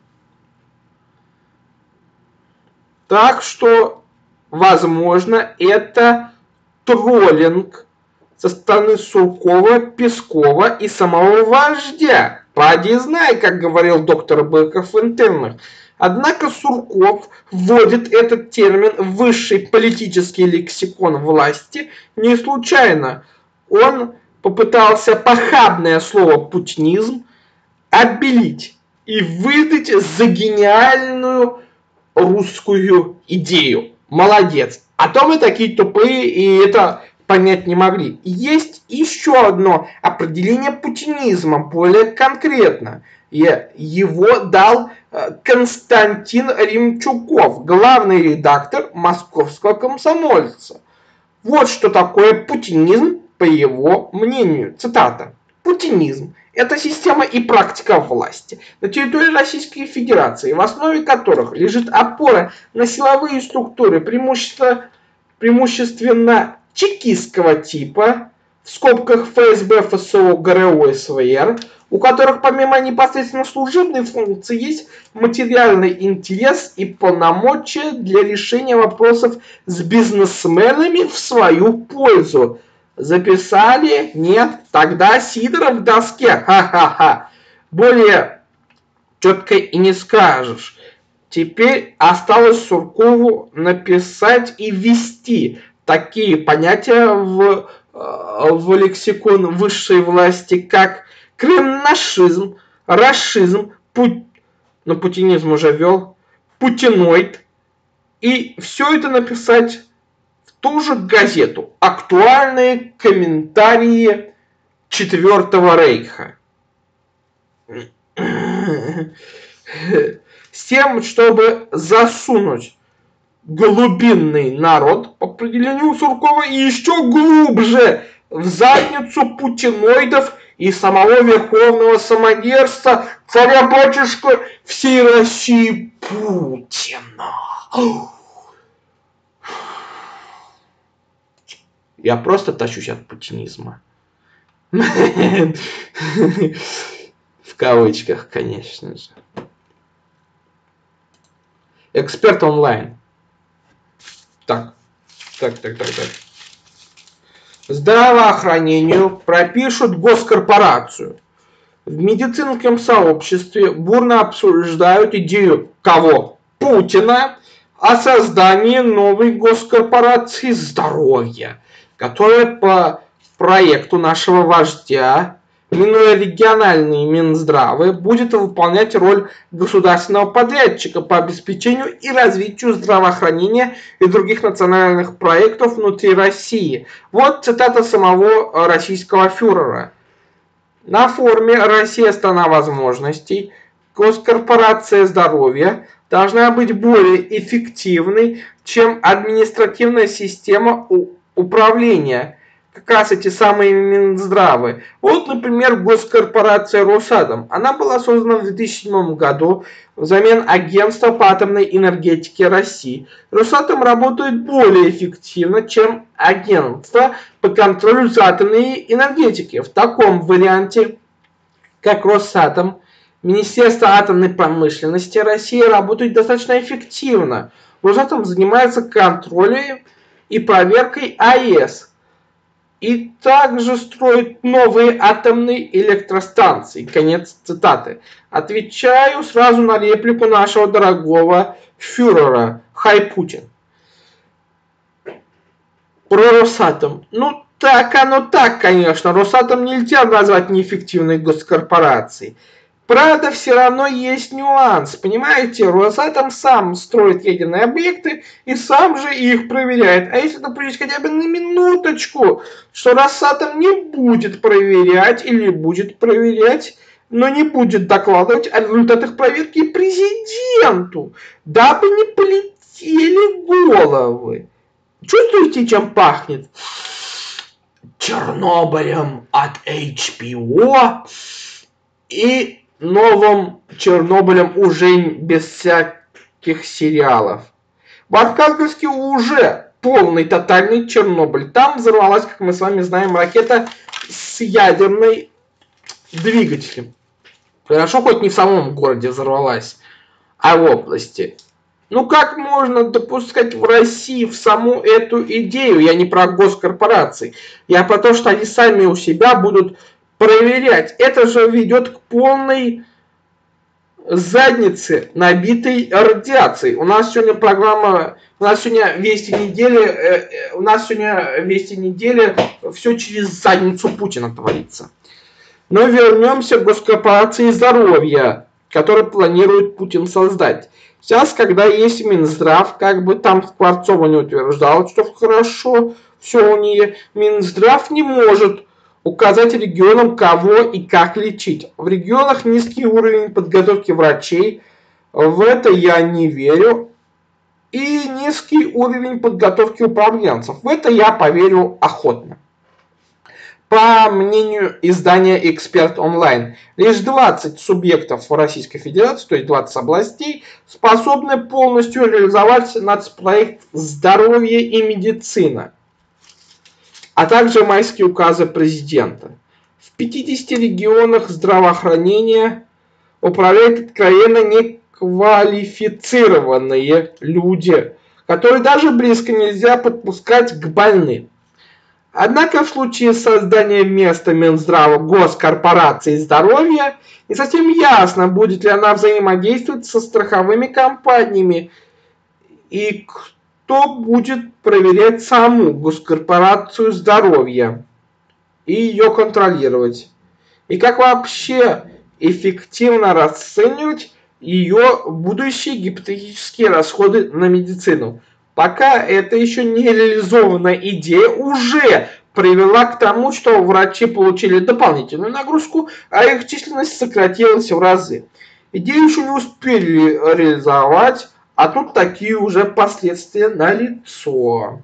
Так что, возможно, это троллинг со стороны Суркова, Пескова и самого вождя. Поди знай, как говорил доктор Быков в интернах. Однако Сурков вводит этот термин в высший политический лексикон власти не случайно. Он попытался похабное слово «путинизм» обелить и выдать за гениальную русскую идею. Молодец. А то мы такие тупые и это понять не могли. Есть еще одно определение путинизма, более конкретно. Его дал Константин Римчуков, главный редактор Московского комсомольца. Вот что такое путинизм, по его мнению. Цитата. Путинизм – это система и практика власти на территории Российской Федерации, в основе которых лежит опора на силовые структуры преимущественно, преимущественно чекистского типа, в скобках ФСБ, ФСО, ГРУ, СВР, у которых помимо непосредственно служебной функции есть материальный интерес и полномочия для решения вопросов с бизнесменами в свою пользу. Записали? Нет? Тогда Сидоров в доске. Ха-ха-ха. Более четко и не скажешь. Теперь осталось Суркову написать и ввести такие понятия в, в лексикон высшей власти, как кремнашизм, рашизм, пут... но путинизм уже вел, путиноид. И все это написать в ту же газету. Актуальные комментарии Четвертого Рейха. С тем, чтобы засунуть глубинный народ, по определению Суркова, и еще глубже в задницу путиноидов и самого верховного самодержца, царя-батюшка всей России Путина. Я просто тащусь от путинизма. В кавычках, конечно же. Эксперт онлайн. Так, так, так, так, так. здравоохранению пропишут госкорпорацию. В медицинском сообществе бурно обсуждают идею кого? Путина о создании новой госкорпорации здоровья, которая по проекту нашего вождя, минуя региональные Минздравы, будет выполнять роль государственного подрядчика по обеспечению и развитию здравоохранения и других национальных проектов внутри России. Вот цитата самого российского фюрера. На форуме «Россия – страна возможностей» госкорпорация здоровья должна быть более эффективной, чем административная система управления. Как раз эти самые Минздравы. Вот, например, госкорпорация Росатом. Она была создана в две тысячи седьмом году взамен Агентства по атомной энергетике России. Росатом работает более эффективно, чем Агентство по контролю за атомной энергетикой. В таком варианте, как Росатом, Министерство атомной промышленности России работает достаточно эффективно. Росатом занимается контролем и проверкой АЭС. И также строит новые атомные электростанции. Конец цитаты. Отвечаю сразу на реплику нашего дорогого фюрера. Хай Путин. Про Росатом. Ну так оно так, конечно. Росатом нельзя назвать неэффективной госкорпорацией. Правда, все равно есть нюанс. Понимаете, Росатом сам строит ядерные объекты и сам же их проверяет. А если допустить хотя бы на минуточку, что Росатом не будет проверять или будет проверять, но не будет докладывать о результатах проверки президенту, дабы не полетели головы. Чувствуете, чем пахнет? Чернобылем от эйч би о и новым Чернобылем уже без всяких сериалов. В Архангельске уже полный тотальный Чернобыль. Там взорвалась, как мы с вами знаем, ракета с ядерным двигателем. Хорошо, хоть не в самом городе взорвалась, а в области. Ну как можно допускать в России в саму эту идею? Я не про госкорпорации. Я про то, что они сами у себя будут проверять. Это же ведет к полной заднице, набитой радиацией. У нас сегодня программа, у нас сегодня вести недели, э, у нас сегодня вести недели все через задницу Путина творится. Но вернемся к госкорпорации здоровья, которую планирует Путин создать. Сейчас, когда есть Минздрав, как бы там Скворцова не утверждала, что хорошо, все у нее, Минздрав не может указать регионам, кого и как лечить. В регионах низкий уровень подготовки врачей, в это я не верю. И низкий уровень подготовки управленцев, в это я поверю охотно. По мнению издания «Эксперт онлайн», лишь двадцать субъектов в Российской Федерации, то есть двадцать областей, способны полностью реализовать нацпроект «Здоровье и медицина», а также майские указы президента. В пятидесяти регионах здравоохранения управляют откровенно неквалифицированные люди, которые даже близко нельзя подпускать к больным. Однако в случае создания места Минздрава госкорпорации здоровья не совсем ясно, будет ли она взаимодействовать со страховыми компаниями и кто будет проверять саму госкорпорацию здоровья и ее контролировать. И как вообще эффективно расценивать ее будущие гипотетические расходы на медицину. Пока это еще не реализованная идея уже привела к тому, что врачи получили дополнительную нагрузку, а их численность сократилась в разы. Идею еще не успели реализовать, а тут такие уже последствия налицо.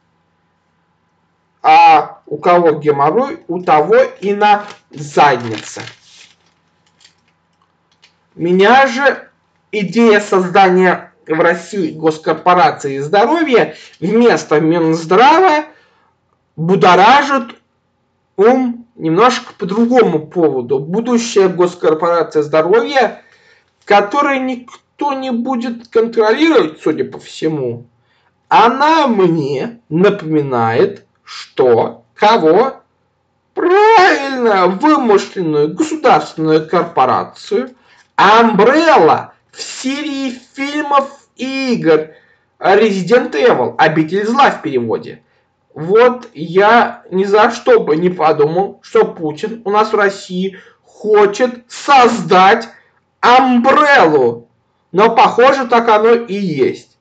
А у кого геморрой, у того и на заднице. Меня же идея создания в России госкорпорации здоровья вместо Минздрава будоражит ум немножко по другому поводу. Будущая госкорпорация здоровья, которую никто не будет контролировать, судя по всему, она мне напоминает, что Кого? Правильно, вымышленную государственную корпорацию Umbrella в серии фильмов и игр Resident Evil, Обитель зла в переводе. Вот я ни за что бы не подумал, что Путин у нас в России хочет создать Umbrella. Но похоже, так оно и есть.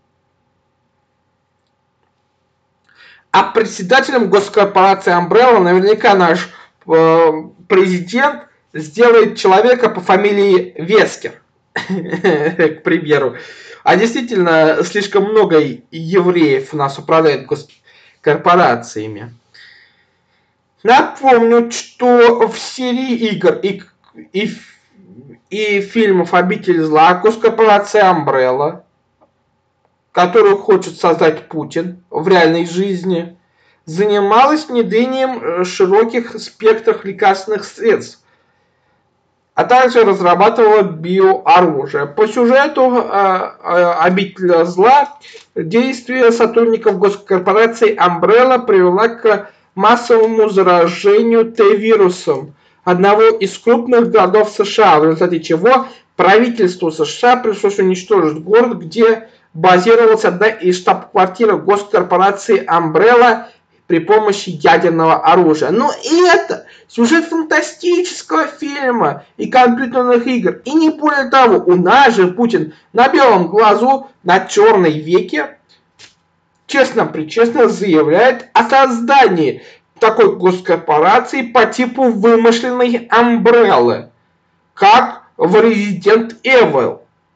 А председателем госкорпорации Umbrella наверняка наш э, президент сделает человека по фамилии Вескер, к примеру. А действительно, слишком много евреев у нас управляют госкорпорациями. Напомню, что в серии игр и, и, и фильмов «Обитель зла» госкорпорация Umbrella, которую хочет создать Путин в реальной жизни, занималась внедрением широких спектров лекарственных средств, а также разрабатывала биооружие. По сюжету э, э, «Обитель зла» действия сотрудников госкорпорации Umbrella привела к массовому заражению Т-вирусом одного из крупных городов США, в результате чего правительству США пришлось уничтожить город, где базировалась одна из штаб-квартир госкорпорации Umbrella при помощи ядерного оружия. Но и это сюжет фантастического фильма и компьютерных игр. И не более того, у нас же Путин на белом глазу, на черной веке, честно-причестно заявляет о создании такой госкорпорации по типу вымышленной Umbrella, как в Resident Evil.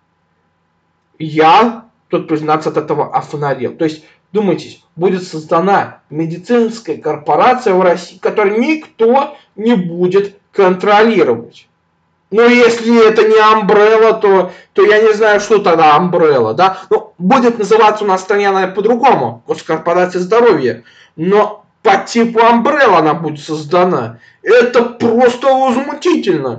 Я тут, признаться, от этого офонарел. То есть, думайте, будет создана медицинская корпорация в России, которую никто не будет контролировать. Но если это не Umbrella, то, то я не знаю, что тогда Umbrella, да? Ну, будет называться у нас в стране она по-другому, госкорпорация здоровья. Но по типу Umbrella она будет создана. Это просто возмутительно.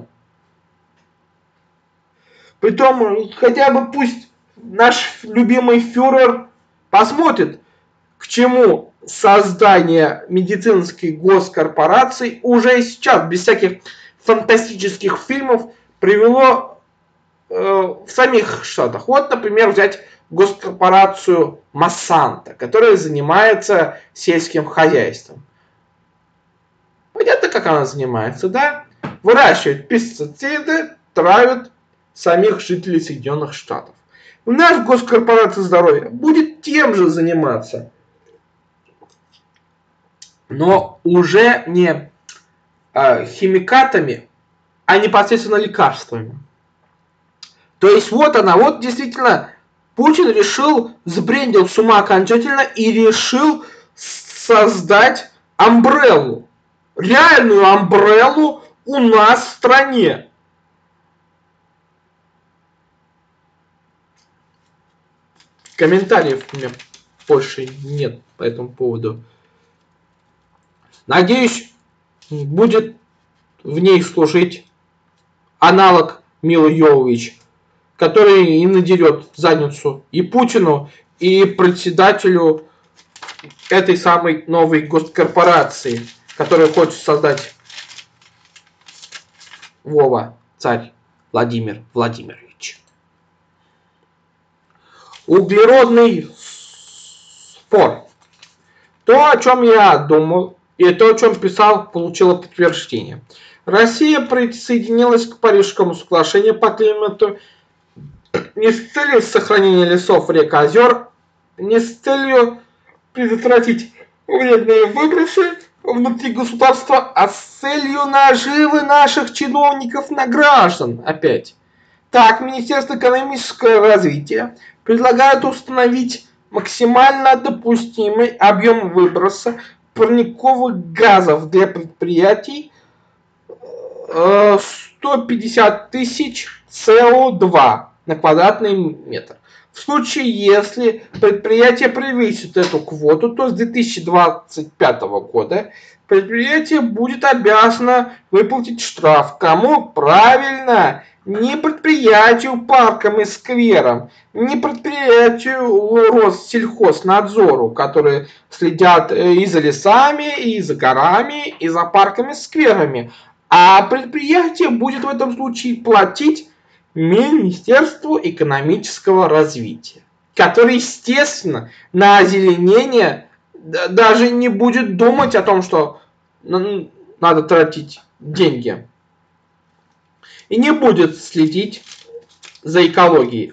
Притом, хотя бы пусть наш любимый фюрер посмотрит, к чему создание медицинской госкорпорации уже сейчас, без всяких фантастических фильмов, привело э, в самих Штатах. Вот, например, взять госкорпорацию Monsanto, которая занимается сельским хозяйством. Понятно, как она занимается, да? Выращивает пестициды, травит самих жителей Соединенных Штатов. У нас госкорпорация здоровья будет тем же заниматься, но уже не э, химикатами, а непосредственно лекарствами. То есть вот она, вот действительно Путин решил, сбрендил с ума окончательно и решил создать Umbrella. Реальную Umbrella у нас в стране. Комментариев у меня больше нет по этому поводу. Надеюсь, будет в ней служить аналог Милы Йовович, который и надерет задницу и Путину, и председателю этой самой новой госкорпорации, которую хочет создать Вова, царь Владимир Владимирович. Углеродный спор. То, о чем я думал, и то, о чем писал, получило подтверждение. Россия присоединилась к Парижскому соглашению по климату не с целью сохранения лесов, рек, озер, не с целью предотвратить вредные выбросы внутри государства, а с целью наживы наших чиновников на граждан опять. Так, Министерство экономического развития предлагает установить максимально допустимый объем выброса парниковых газов для предприятий сто пятьдесят тысяч С О два на квадратный метр. В случае, если предприятие превысит эту квоту, то с две тысячи двадцать пятого года предприятие будет обязано выплатить штраф. Кому? Правильно, ни предприятию, паркам и скверам, ни предприятию Россельхознадзору, которые следят и за лесами, и за горами, и за парками, скверами. А предприятие будет в этом случае платить Министерству экономического развития, которое, естественно, на озеленение даже не будет думать о том, что надо тратить деньги. И не будет следить за экологией.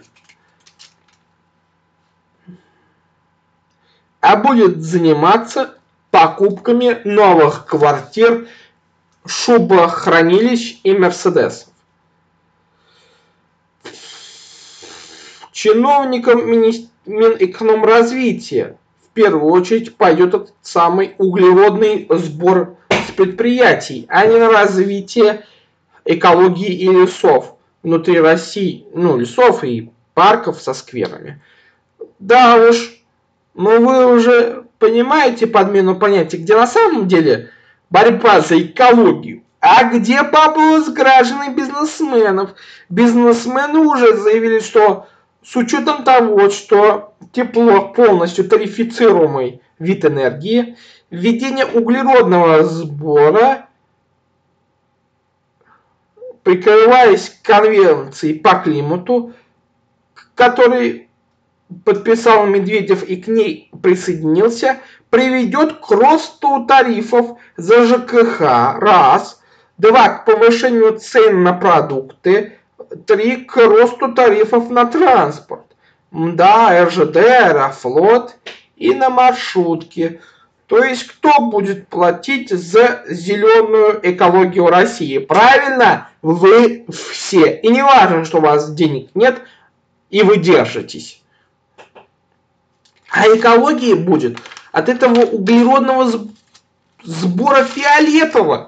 А будет заниматься покупками новых квартир, шубохранилищ и мерседесов. Чиновникам Минэкономразвития в первую очередь пойдет этот самый углеродный сбор с предприятий, а не на развитие экологии и лесов внутри России, ну, лесов и парков со скверами. Да уж, ну вы уже понимаете подмену понятий, где на самом деле борьба за экологию, а где бабло с граждан и бизнесменов. Бизнесмены уже заявили, что с учетом того, что тепло полностью тарифицируемый вид энергии, введение углеродного сбора, прикрываясь конвенцией по климату, который подписал Медведев и к ней присоединился, приведет к росту тарифов за ЖКХ, раз, два, к повышению цен на продукты, три, к росту тарифов на транспорт, МДА, РЖД, Аэрофлот и на маршрутки. То есть, кто будет платить за зеленую экологию России? Правильно, вы все. И не важно, что у вас денег нет, и вы держитесь. А экологии будет от этого углеродного сбора фиолетово.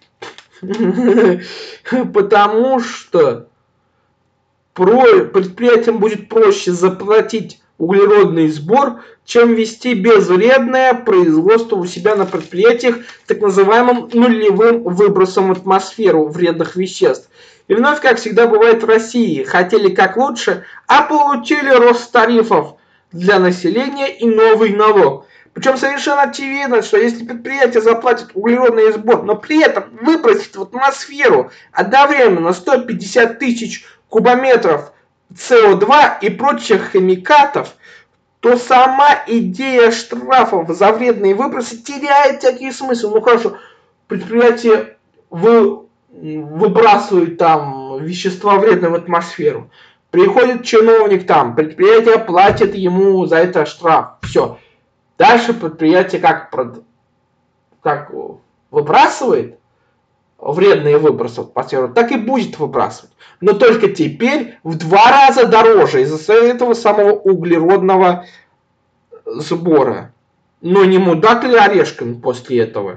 Потому что предприятиям будет проще заплатить углеродный сбор, чем вести безвредное производство у себя на предприятиях так называемым нулевым выбросом в атмосферу вредных веществ. И вновь, как всегда бывает в России, хотели как лучше, а получили рост тарифов для населения и новый налог. Причем совершенно очевидно, что если предприятие заплатит углеродный сбор, но при этом выбросит в атмосферу одновременно сто пятьдесят тысяч кубометров СО2 и прочих химикатов, то сама идея штрафов за вредные выбросы теряет всякий смысл. Ну хорошо, предприятие вы, выбрасывает там вещества вредные в атмосферу. Приходит чиновник там, предприятие платит ему за это штраф. Все. Дальше предприятие как, как выбрасывает вредные выбросы в атмосферу, так и будет выбрасывать. Но только теперь в два раза дороже из-за этого самого углеродного сбора. Но не мудак ли Орешкин после этого?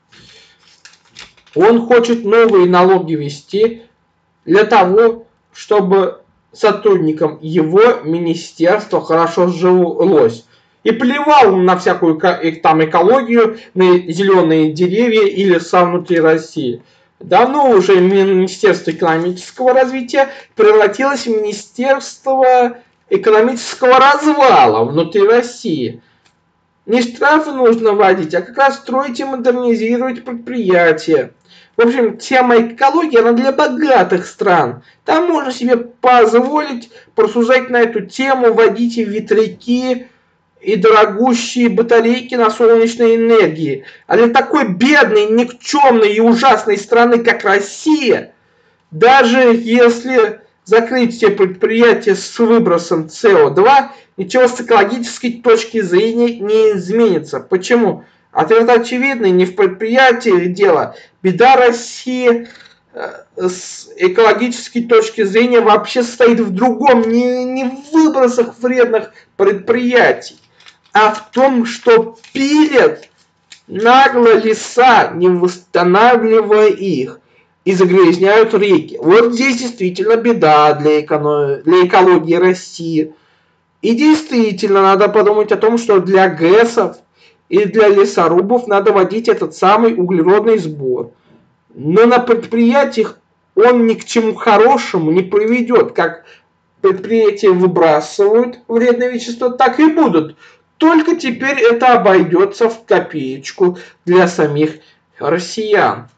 Он хочет новые налоги ввести для того, чтобы сотрудникам его министерства хорошо жилось. И плевал он на всякую там экологию, на зеленые деревья и леса внутри России. Давно уже Министерство экономического развития превратилось в Министерство экономического развала внутри России. Не штрафы нужно вводить, а как раз строить и модернизировать предприятия. В общем, тема экологии, она для богатых стран. Там можно себе позволить порассуждать на эту тему, вводить и ветряки, и дорогущие батарейки на солнечной энергии. А для такой бедной, никчемной и ужасной страны, как Россия, даже если закрыть все предприятия с выбросом СО2, ничего с экологической точки зрения не изменится. Почему? Ответ очевидный, не в предприятиях дело. Беда России с экологической точки зрения вообще состоит в другом, не, не в выбросах вредных предприятий, а в том, что пилят нагло леса, не восстанавливая их, и загрязняют реки. Вот здесь действительно беда для, эко... для экологии России. И действительно надо подумать о том, что для ГЭСов и для лесорубов надо вводить этот самый углеродный сбор. Но на предприятиях он ни к чему хорошему не приведет. Как предприятия выбрасывают вредные вещества, так и будут. Только теперь это обойдется в копеечку для самих россиян.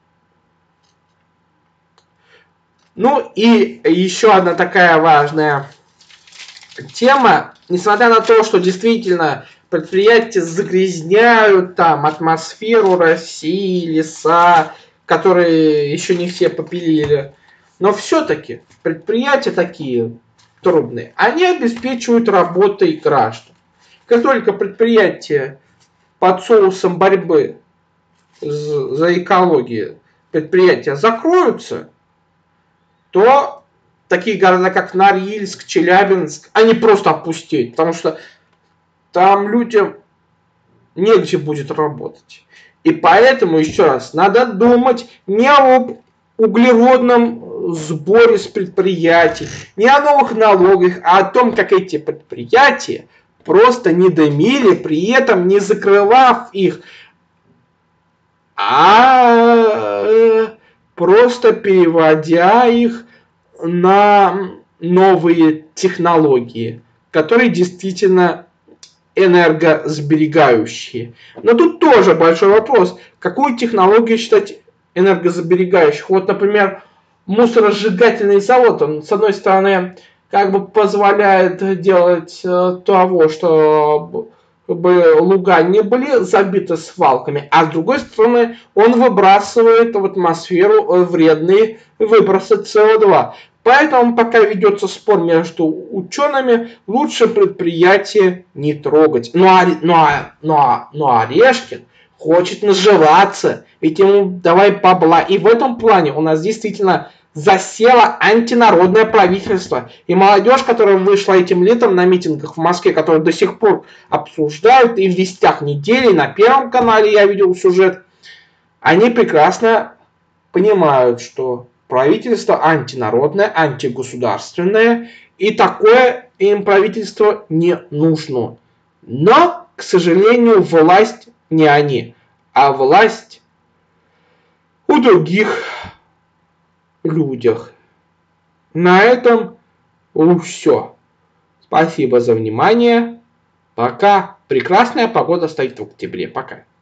Ну и еще одна такая важная тема. Несмотря на то, что действительно предприятия загрязняют там атмосферу России, леса, которые еще не все попилили, но все-таки предприятия такие трудные, они обеспечивают работой граждан. Как только предприятия под соусом борьбы за экологию предприятия закроются, то такие города, как Норильск, Челябинск, они просто опустеют, потому что там людям негде будет работать. И поэтому, еще раз, надо думать не об углеродном сборе с предприятий, не о новых налогах, а о том, как эти предприятия просто не дымили, при этом не закрывав их, а просто переводя их на новые технологии, которые действительно энергосберегающие. Но тут тоже большой вопрос, какую технологию считать энергосберегающих. Вот, например, мусоросжигательный завод, он, с одной стороны, как бы позволяет делать э, того, что луга не были забиты свалками, а с другой стороны, он выбрасывает в атмосферу вредные выбросы С О два. Поэтому пока ведется спор между учеными, лучше предприятие не трогать. Ну а, ну а, ну а, ну а Орешкин хочет наживаться, ведь ему давай бабла. И в этом плане у нас действительно засело антинародное правительство. И молодежь, которая вышла этим летом на митингах в Москве, которую до сих пор обсуждают, и в вестях недели, на Первом канале я видел сюжет, они прекрасно понимают, что правительство антинародное, антигосударственное, и такое им правительство не нужно. Но, к сожалению, власть не они, а власть у других людях. На этом все. Спасибо за внимание. Пока. Прекрасная погода стоит в октябре. Пока.